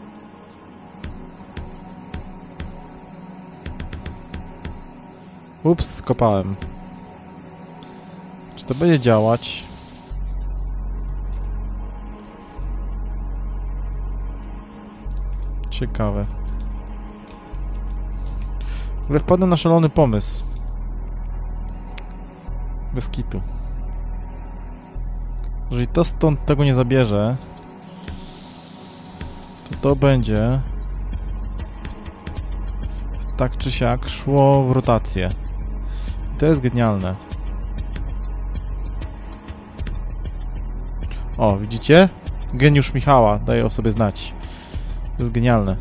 Ups, skopałem. Czy to będzie działać? Ciekawe. W ogóle wpadłem na szalony pomysł. Bez kitu. Jeżeli to stąd tego nie zabierze, to to będzie tak czy siak szło w rotację. I to jest genialne. O, widzicie? Geniusz Michała daje o sobie znać. To jest genialne.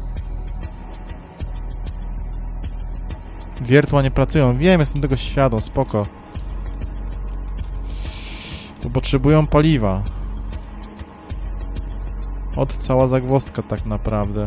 Wiertła nie pracują. Wiem, jestem tego świadom, spoko. Bo potrzebują paliwa. Od cała zagwozdka tak naprawdę.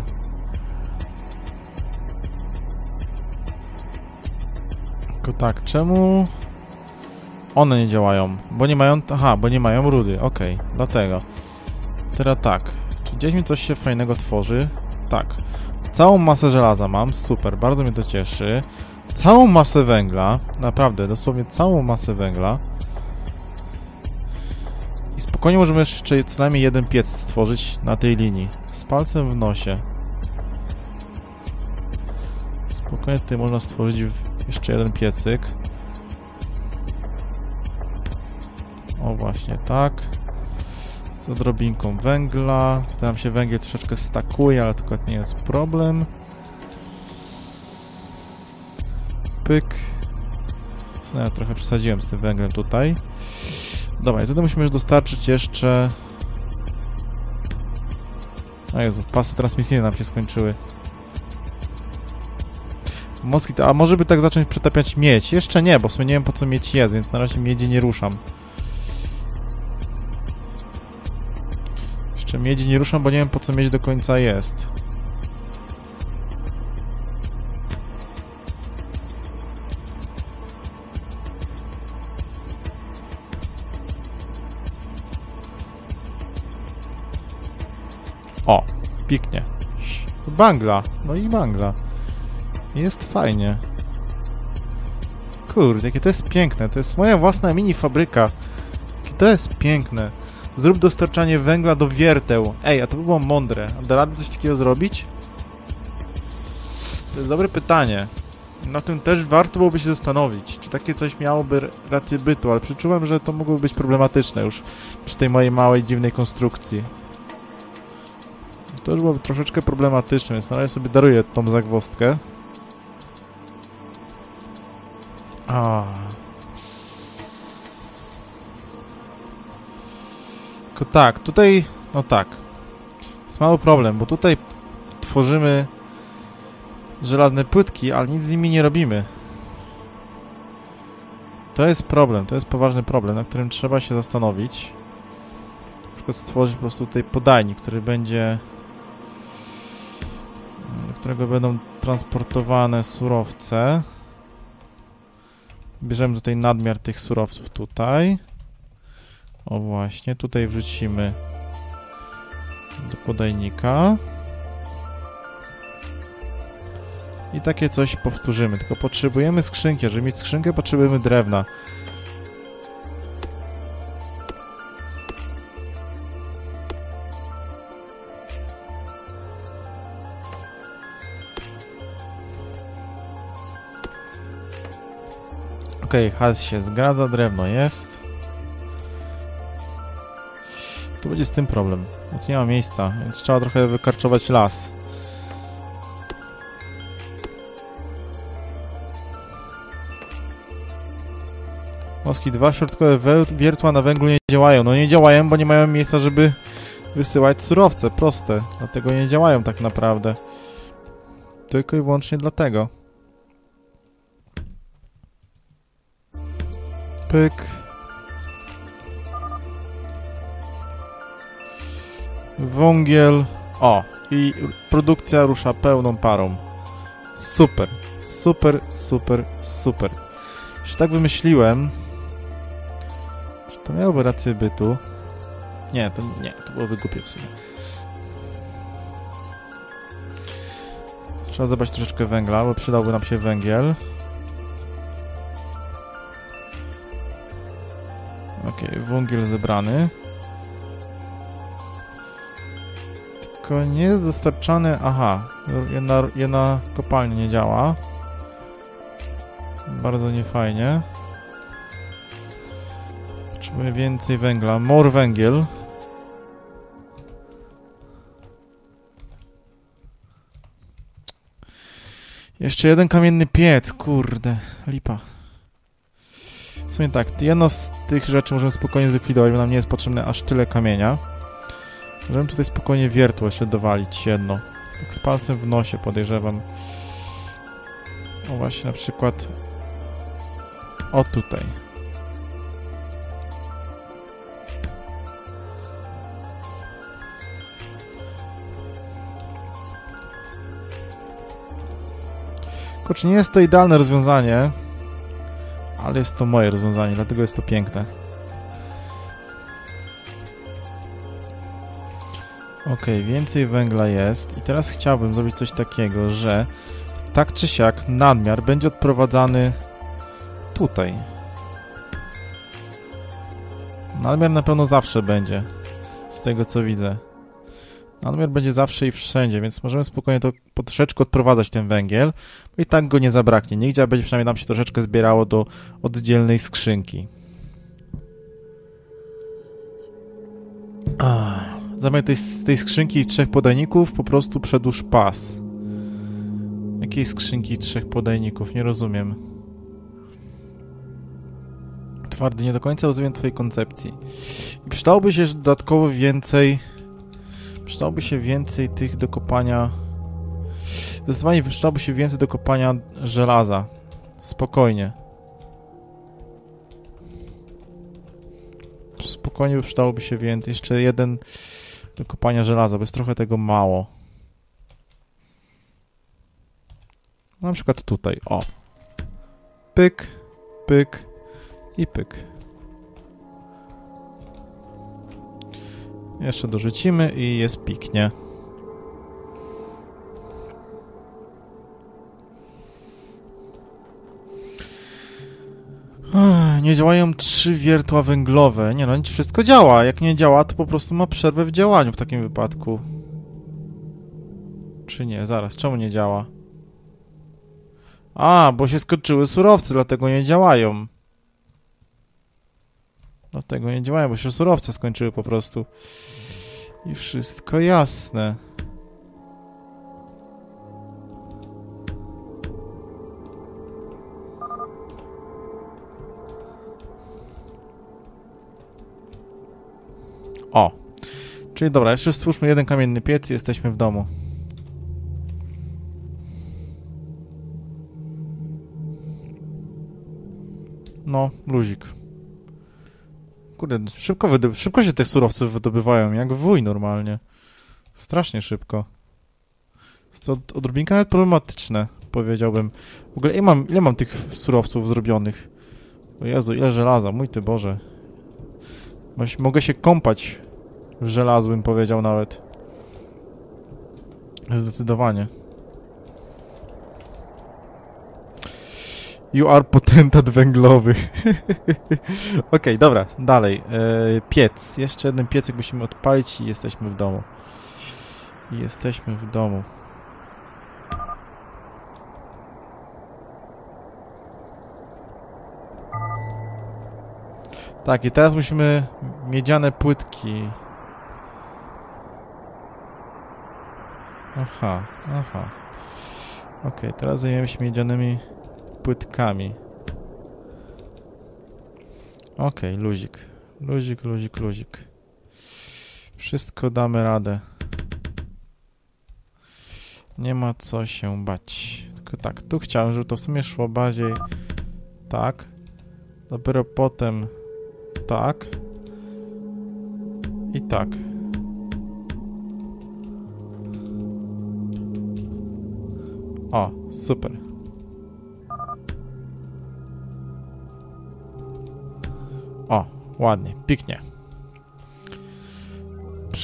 Tylko tak, czemu one nie działają? Bo nie mają... Aha, bo nie mają rudy. Okej, okay, dlatego. Teraz tak. Czy gdzieś mi coś się fajnego tworzy? Tak. Całą masę żelaza mam. Super, bardzo mnie to cieszy. Całą masę węgla. Naprawdę, dosłownie całą masę węgla. I spokojnie możemy jeszcze co najmniej jeden piec stworzyć na tej linii. Z palcem w nosie. Spokojnie tutaj można stworzyć jeszcze jeden piecyk. O, właśnie tak. Z odrobinką węgla. Tutaj nam się węgiel troszeczkę stakuje, ale to akurat nie jest problem. Pyk. Co ja trochę przesadziłem z tym węglem tutaj. Dobra, i tutaj musimy już dostarczyć jeszcze... O Jezu, pasy transmisyjne nam się skończyły. Moskit, a może by tak zacząć przetapiać miedź? Jeszcze nie, bo w sumie nie wiem po co miedź jest, więc na razie miedzi nie ruszam. Jeszcze miedzi nie ruszam, bo nie wiem po co miedź do końca jest. O, pięknie. Bangla. No i bangla. Jest fajnie. Kurde, jakie to jest piękne. To jest moja własna mini fabryka. Jakie to jest piękne. Zrób dostarczanie węgla do wierteł. Ej, a to by było mądre. A da radę coś takiego zrobić? To jest dobre pytanie. Na tym też warto byłoby się zastanowić, czy takie coś miałoby rację bytu, ale przeczułem, że to mogłoby być problematyczne już przy tej mojej małej, dziwnej konstrukcji. To już byłoby troszeczkę problematyczne, więc na razie sobie daruję tą zagwozdkę. A. Tylko tak, tutaj... No tak. Jest mały problem, bo tutaj tworzymy żelazne płytki, ale nic z nimi nie robimy. To jest problem, to jest poważny problem, na którym trzeba się zastanowić. Na przykład stworzyć po prostu tutaj podajnik, który będzie... do którego będą transportowane surowce. Bierzemy tutaj nadmiar tych surowców tutaj. O właśnie, tutaj wrzucimy do podajnika. I takie coś powtórzymy, tylko potrzebujemy skrzynki. Żeby mieć skrzynkę, potrzebujemy drewna. Okej, okay, haz się zgadza, drewno jest. Tu będzie z tym problem, więc nie ma miejsca, więc trzeba trochę wykarczować las. Moski dwa, środkowe wiertła na węglu nie działają. No nie działają, bo nie mają miejsca, żeby wysyłać surowce. Proste. Dlatego nie działają tak naprawdę. Tylko i wyłącznie dlatego. Pyk. Wągiel. O, i produkcja rusza pełną parą. Super, super, super, super. Już tak wymyśliłem, że to miałoby rację bytu. Nie, to nie, to byłoby głupie w sumie. Trzeba zebrać troszeczkę węgla, bo przydałby nam się węgiel. Okej, okay, węgiel zebrany. Tylko nie jest dostarczany... Aha, jedna, jedna kopalnia nie działa. Bardzo niefajnie. Potrzebuję więcej węgla. More węgiel. Jeszcze jeden kamienny piec, kurde, lipa. W sumie tak, jedno z tych rzeczy możemy spokojnie zlikwidować, bo nam nie jest potrzebne aż tyle kamienia. Możemy tutaj spokojnie wiertło jeszcze dowalić jedno. Tak z palcem w nosie podejrzewam. O właśnie, na przykład... O tutaj. Kurczę, nie jest to idealne rozwiązanie, ale jest to moje rozwiązanie, dlatego jest to piękne. Ok, więcej węgla jest i teraz chciałbym zrobić coś takiego, że tak czy siak nadmiar będzie odprowadzany tutaj. Nadmiar na pewno zawsze będzie, z tego co widzę. Nadmiar będzie zawsze i wszędzie, więc możemy spokojnie to po troszeczkę odprowadzać ten węgiel, bo i tak go nie zabraknie. Nigdzie będzie przynajmniej nam się troszeczkę zbierało do oddzielnej skrzynki. Zamiast tej, z tej skrzynki trzech podajników po prostu przedłuż pas. Jakiej skrzynki trzech podajników? Nie rozumiem. Twardy, nie do końca rozumiem twojej koncepcji. I przydałoby się dodatkowo więcej... Przydałoby się więcej tych do kopania... Zdecydowanie przydałoby się więcej do kopania żelaza. Spokojnie. Spokojnie by przydałoby się więcej. Jeszcze jeden do kopania żelaza, bo jest trochę tego mało. Na przykład tutaj, o. Pyk, pyk i pyk. Jeszcze dorzucimy i jest piknie. Nie działają trzy wiertła węglowe. Nie no, wszystko działa. Jak nie działa, to po prostu ma przerwę w działaniu w takim wypadku. Czy nie? Zaraz, czemu nie działa? A, bo się skończyły surowce, dlatego nie działają. Dlatego nie działają, bo się surowce skończyły po prostu. I wszystko jasne. O! Czyli dobra, jeszcze stwórzmy jeden kamienny piec i jesteśmy w domu. No, luzik. Kurde, szybko, szybko się te surowce wydobywają, jak wuj normalnie. Strasznie szybko. Jest to odrobinkę nawet problematyczne, powiedziałbym. W ogóle ile mam, ile mam tych surowców zrobionych? O Jezu, ile żelaza, mój ty Boże. Mogę się kąpać w żelazu, bym powiedział nawet. Zdecydowanie. You are potentat węglowy. Okej, okay, dobra, dalej. Eee, piec. Jeszcze jeden piecek musimy odpalić i jesteśmy w domu. I jesteśmy w domu. Tak, i teraz musimy miedziane płytki. Aha, aha. Okej, okay, teraz zajmiemy się miedzianymi płytkami. Okej, okay, luzik. Luzik, luzik, luzik. Wszystko damy radę. Nie ma co się bać. Tylko tak, tu chciałem, żeby to w sumie szło bardziej tak. Dopiero potem tak. I tak. O, super. O, ładnie, pięknie.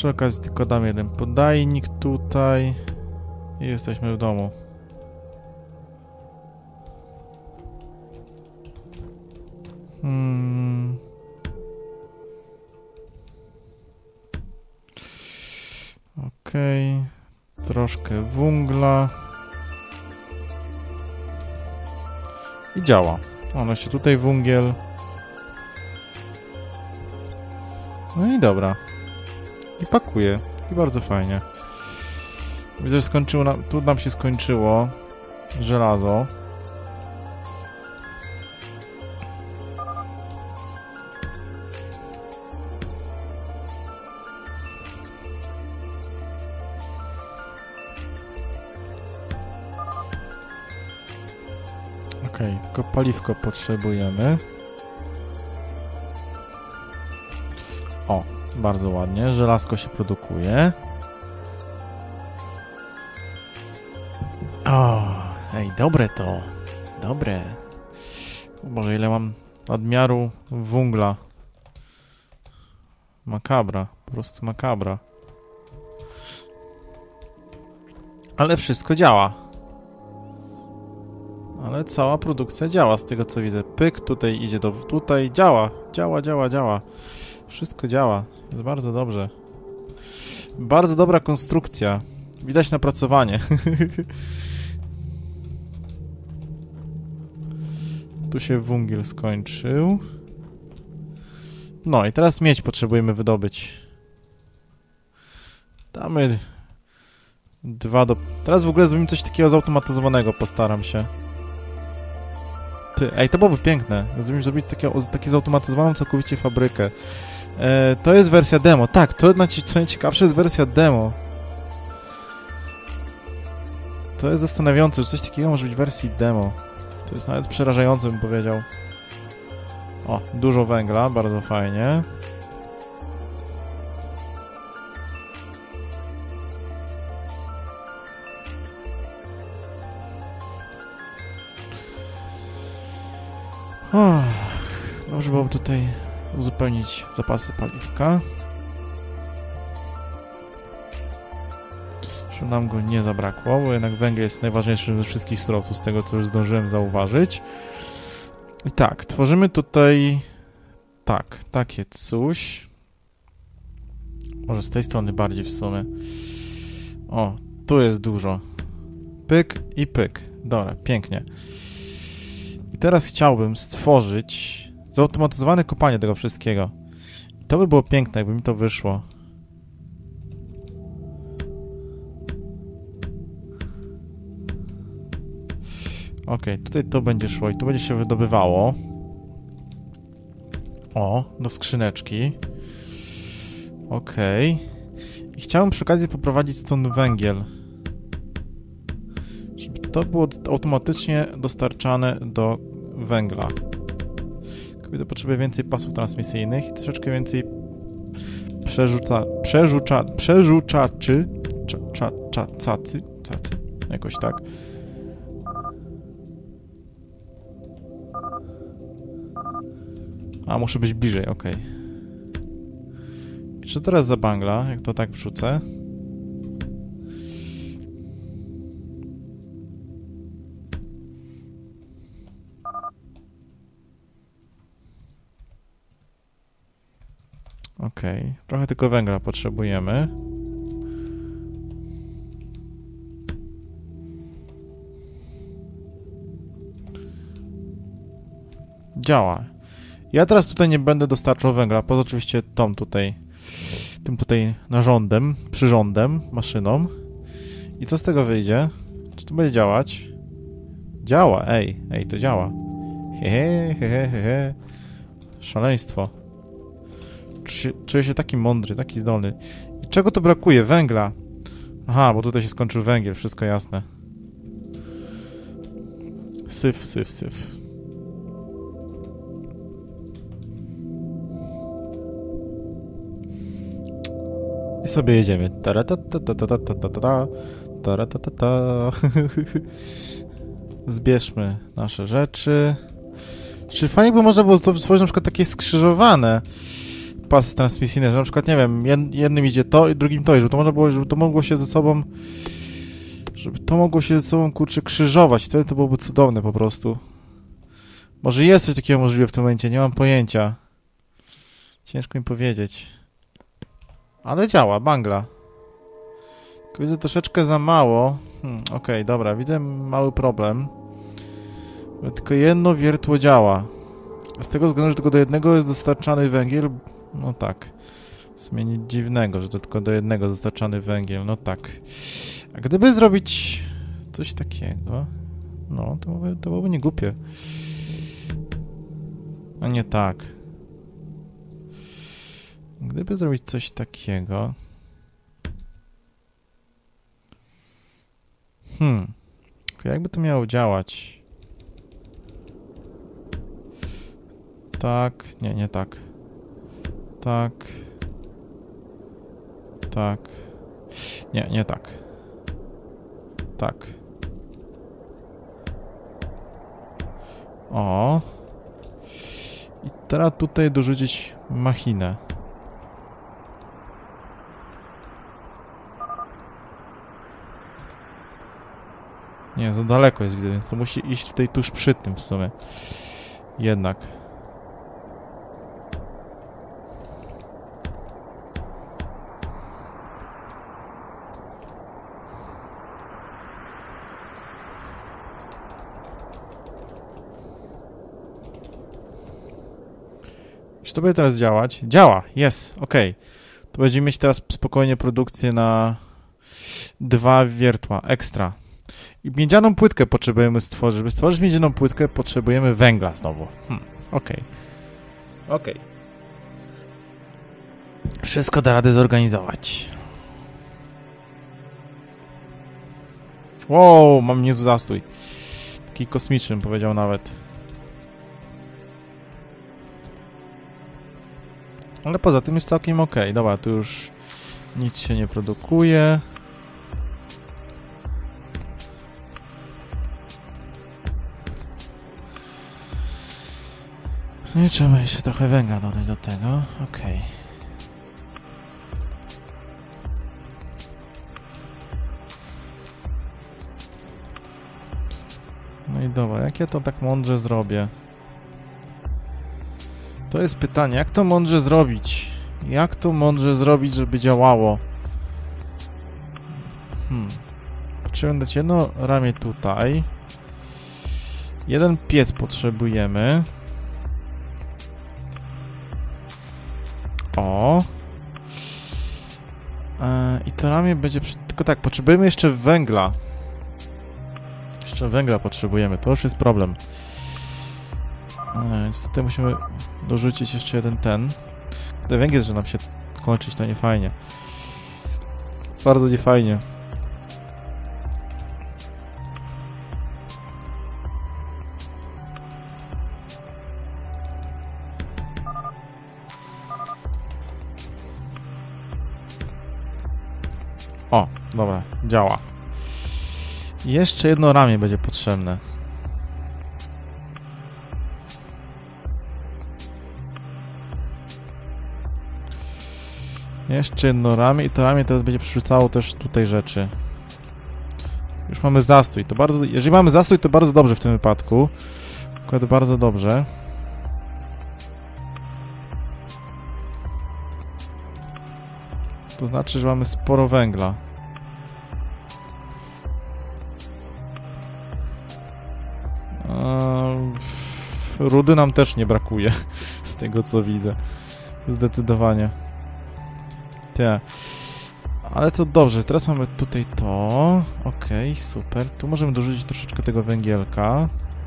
Przy okazji tylko dam jeden podajnik tutaj i jesteśmy w domu. Hmm. Okej. Okay. Troszkę węgla. I działa. Ono jeszcze tutaj węgiel. No i dobra. I pakuje. I bardzo fajnie. Widzę, że skończyło nam, tu nam się skończyło żelazo. Okej, okay, tylko paliwko potrzebujemy. O, bardzo ładnie. Żelazko się produkuje. O, ej, dobre to. Dobre. Boże, ile mam nadmiaru węgla. Makabra. Po prostu makabra. Ale wszystko działa. Ale cała produkcja działa, z tego co widzę. Pyk, tutaj idzie do... Tutaj działa. Działa, działa, działa. Wszystko działa. Jest bardzo dobrze. Bardzo dobra konstrukcja. Widać napracowanie. Tu się węgiel skończył. No i teraz miedź potrzebujemy wydobyć. Damy... Dwa do... Teraz w ogóle zrobimy coś takiego zautomatyzowanego, postaram się. Ty, ej, to byłoby piękne. Zrobimy zrobić takie, takie zautomatyzowaną całkowicie fabrykę. E, to jest wersja demo. Tak, to znaczy, co najciekawsze jest wersja demo. To jest zastanawiające, że coś takiego może być w wersji demo. To jest nawet przerażające, bym powiedział. O, dużo węgla, bardzo fajnie. Oh, dobrze byłoby tutaj uzupełnić zapasy paliwka. Żeby nam go nie zabrakło, bo jednak węgiel jest najważniejszy ze wszystkich surowców, z tego co już zdążyłem zauważyć. I tak, tworzymy tutaj tak, takie coś. Może z tej strony bardziej w sumie. O, tu jest dużo. Pyk i pyk. Dobra, pięknie. I teraz chciałbym stworzyć zautomatyzowane kopanie tego wszystkiego. I to by było piękne, jakby mi to wyszło. Ok, tutaj to będzie szło i tu będzie się wydobywało. O, do skrzyneczki. Ok. I chciałem przy okazji poprowadzić stąd węgiel. Żeby to było automatycznie dostarczane do węgla. Tylko potrzebuję więcej pasów transmisyjnych i troszeczkę więcej przerzuca, przerzucza, przerzuczaczy. Cza, cza, cza, cacy, cacy, jakoś tak. A, muszę być bliżej, ok. I co teraz za bangla, jak to tak wrzucę? Ok, trochę tylko węgla potrzebujemy. Działa. Ja teraz tutaj nie będę dostarczał węgla, poza oczywiście tą tutaj, tym tutaj narządem, przyrządem, maszyną. I co z tego wyjdzie? Czy to będzie działać? Działa, ej, ej, to działa. Hehe, hehe, hehe. Szaleństwo. Czuję się, czuję się taki mądry, taki zdolny. I czego to brakuje? Węgla. Aha, bo tutaj się skończył węgiel, wszystko jasne. Syf, syf, syf. I sobie jedziemy. Zbierzmy nasze rzeczy. Czy fajnie by można było stworzyć na przykład takie skrzyżowane pasy transmisyjne, że na przykład, nie wiem, jednym idzie to i drugim to, i żeby to można było, żeby to mogło się ze sobą, żeby to mogło się ze sobą, kurczę, krzyżować. Wtedy to byłoby cudowne po prostu. Może jest coś takiego możliwe w tym momencie, nie mam pojęcia. Ciężko mi powiedzieć. Ale działa, bangla. Tylko widzę troszeczkę za mało. Hmm, okej, okay, dobra, widzę mały problem. Tylko jedno wiertło działa. Z tego względu, że tylko do jednego jest dostarczany węgiel. No tak. W sumie nic dziwnego, że to tylko do jednego dostarczany węgiel. No tak. A gdyby zrobić coś takiego... No, to byłoby, to byłoby nie głupie. A nie tak. Gdyby zrobić coś takiego... Hmm. Jakby to miało działać? Tak. Nie, nie tak. Tak. Tak. Nie, nie tak. Tak. O. I teraz tutaj dorzucić machinę. Nie, za daleko jest, widzę, więc to musi iść tutaj tuż przy tym w sumie. Jednak. Czy to będzie teraz działać? Działa, jest, ok. To będziemy mieć teraz spokojnie produkcję na dwa wiertła, ekstra. I miedzianą płytkę potrzebujemy stworzyć. Żeby stworzyć miedzianą płytkę, potrzebujemy węgla znowu. Hmm, okej. Okay. Okej. Okay. Wszystko da radę zorganizować. Wow, mam niezły zastój. Taki kosmiczny, powiedział nawet. Ale poza tym jest całkiem ok. Dobra, tu już nic się nie produkuje. No i trzeba jeszcze trochę węgla dodać do tego. Ok. No i dobra, jak ja to tak mądrze zrobię? To jest pytanie, jak to mądrze zrobić? Jak to mądrze zrobić, żeby działało? Hmm. Potrzebujemy dać jedno ramię tutaj. Jeden piec potrzebujemy. O. E, I to ramię będzie... Przy... Tylko tak, potrzebujemy jeszcze węgla. Jeszcze węgla potrzebujemy, to już jest problem. E, więc tutaj musimy dorzucić jeszcze jeden ten. Gdy węgiel zaczyna nam się kończyć, to nie fajnie. Bardzo nie fajnie. O, dobra, działa. Jeszcze jedno ramię będzie potrzebne. Jeszcze jedno ramię i to ramię teraz będzie przerzucało też tutaj rzeczy. Już mamy zastój. To bardzo, jeżeli mamy zastój, to bardzo dobrze w tym wypadku. Akurat bardzo dobrze. To znaczy, że mamy sporo węgla. Eee, rudy nam też nie brakuje, z tego co widzę. Zdecydowanie. Tak. Ale to dobrze, teraz mamy tutaj to. Okej, okay, super. Tu możemy dorzucić troszeczkę tego węgielka.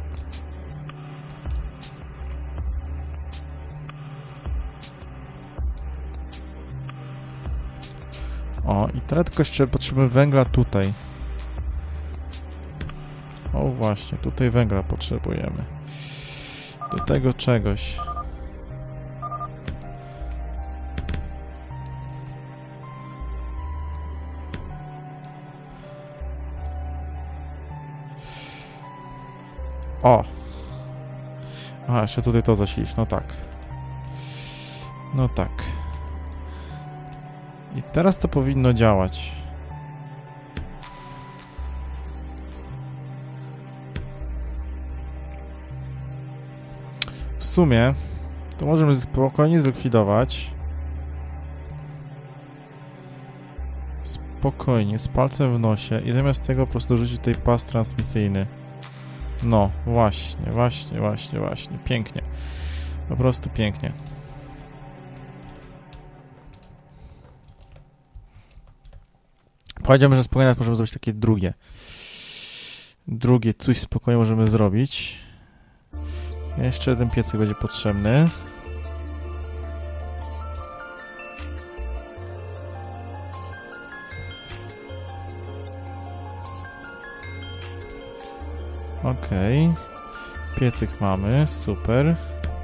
O, i teraz tylko jeszcze potrzebujemy węgla tutaj. O właśnie, tutaj węgla potrzebujemy. Do tego czegoś. O! A, jeszcze tutaj to zasilić, no tak. No tak. I teraz to powinno działać. W sumie to możemy spokojnie zlikwidować. Spokojnie, z palcem w nosie i zamiast tego po prostu rzucić tutaj pas transmisyjny. No, właśnie, właśnie, właśnie, właśnie. Pięknie. Po prostu pięknie. Powiedziałbym, że spokojnie możemy zrobić takie drugie. Drugie coś spokojnie możemy zrobić. Jeszcze jeden piecyk będzie potrzebny. Okej. Okay. Piecyk mamy, super.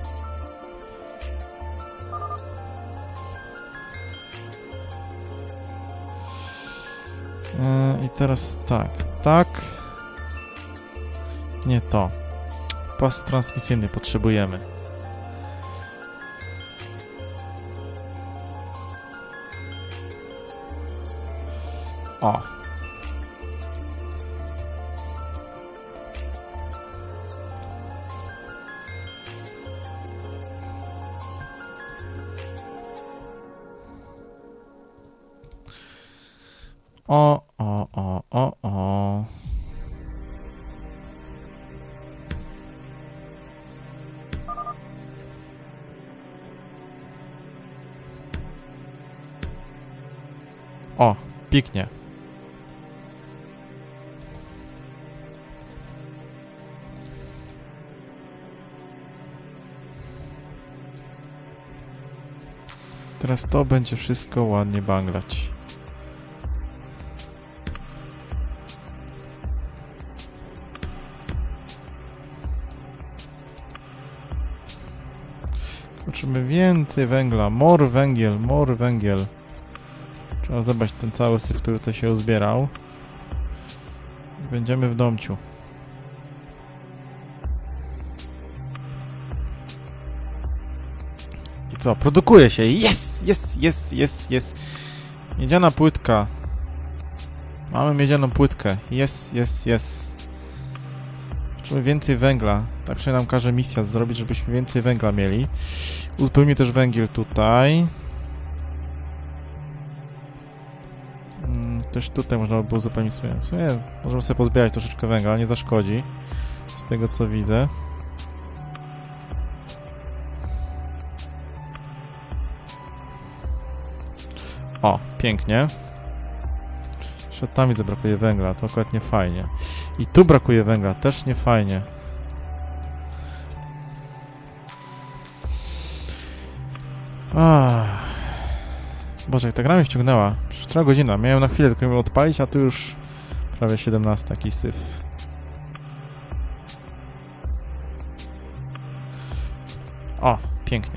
Yy, I teraz tak, tak. Nie to. Pas transmisyjny potrzebujemy. O. O, o, o, o, o. O, pięknie. Teraz to będzie wszystko ładnie banglać. Potrzebujemy więcej węgla. More węgiel, more węgiel. Trzeba zobaczyć ten cały syf, który tutaj się uzbierał. Będziemy w domciu. I co? Produkuje się. Jest! Jest! Jest! Jest! Jest! Miedziana płytka. Mamy miedzianą płytkę. Jest! Jest! Jest! Potrzebujemy więcej węgla. Tak przynajmniej nam każe misja zrobić, żebyśmy więcej węgla mieli. Uzupełnimy też węgiel tutaj. Też tutaj można by było uzupełnić sobie. W sumie możemy sobie pozbierać troszeczkę węgla, ale nie zaszkodzi. Z tego co widzę. O, pięknie. Jeszcze tam widzę, brakuje węgla, to akurat nie fajnie. I tu brakuje węgla, też nie fajnie. Ah. Boże, jak ta gra mnie wciągnęła. Cztery godzina. Miałem na chwilę tylko ją odpalić, a tu już prawie siedemnaście, taki syf. O, pięknie.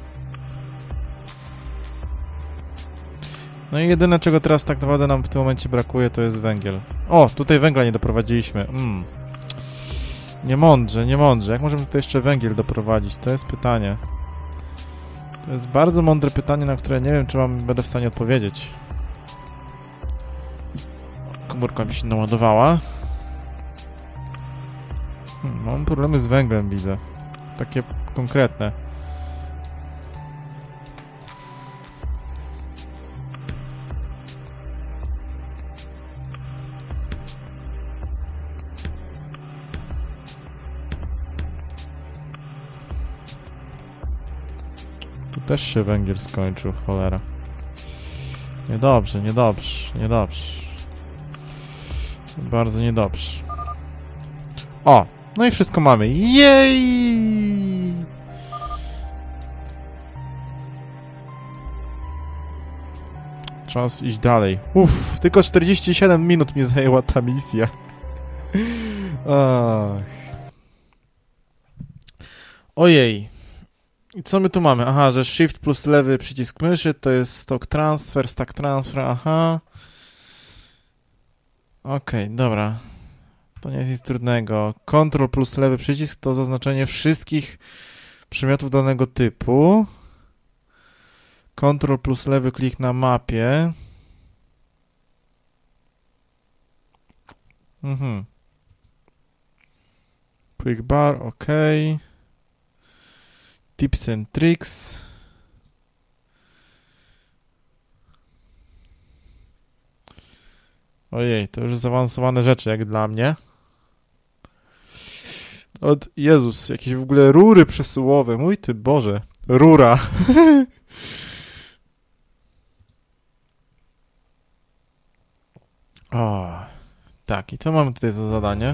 No i jedyne, czego teraz tak naprawdę nam w tym momencie brakuje, to jest węgiel. O, tutaj węgla nie doprowadziliśmy. Mm. Niemądrze, niemądrze. Jak możemy tutaj jeszcze węgiel doprowadzić? To jest pytanie. To jest bardzo mądre pytanie, na które nie wiem, czy wam będę w stanie odpowiedzieć. Komórka mi się naładowała. Hmm, mam problemy z węglem, widzę. Takie konkretne. Tu też się węgiel skończył, cholera. Niedobrze, niedobrze, niedobrze. Bardzo niedobrze. O! No i wszystko mamy. Jej! Czas iść dalej. Uff, tylko czterdzieści siedem minut mi zajęła ta misja. Ach. Ojej. I co my tu mamy? Aha, że Shift plus lewy przycisk myszy to jest stock transfer, stack transfer, aha. Okej, okay, dobra. To nie jest nic trudnego. Ctrl plus lewy przycisk to zaznaczenie wszystkich przedmiotów danego typu. Ctrl plus lewy klik na mapie. Mhm. Quick bar, ok. Tips and tricks. Ojej, to już zaawansowane rzeczy jak dla mnie. Od Jezus, jakieś w ogóle rury przesyłowe. Mój ty Boże. Rura. O, tak, i co mamy tutaj za zadanie?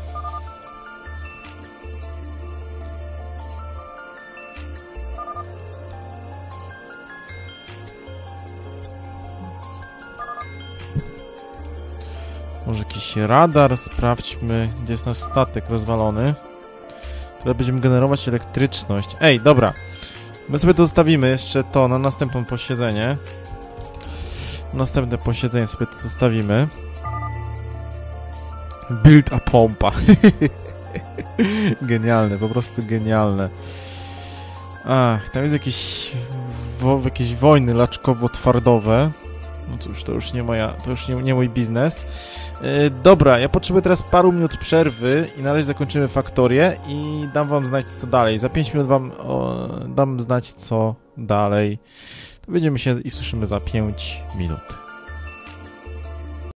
Może jakiś radar? Sprawdźmy, gdzie jest nasz statek rozwalony. Teraz będziemy generować elektryczność. Ej, dobra. My sobie to zostawimy jeszcze to na następne posiedzenie. Następne posiedzenie sobie to zostawimy. Build a pompa. Genialne, po prostu genialne. Ach, tam jest jakieś, wo, jakieś wojny laczkowo-twardowe. No cóż, to już nie moja, to już nie, nie mój biznes. Yy, dobra, ja potrzebuję teraz paru minut przerwy i na razie zakończymy faktorię i dam wam znać co dalej. Za pięć minut wam o, dam znać co dalej. To będziemy się i słyszymy za pięć minut.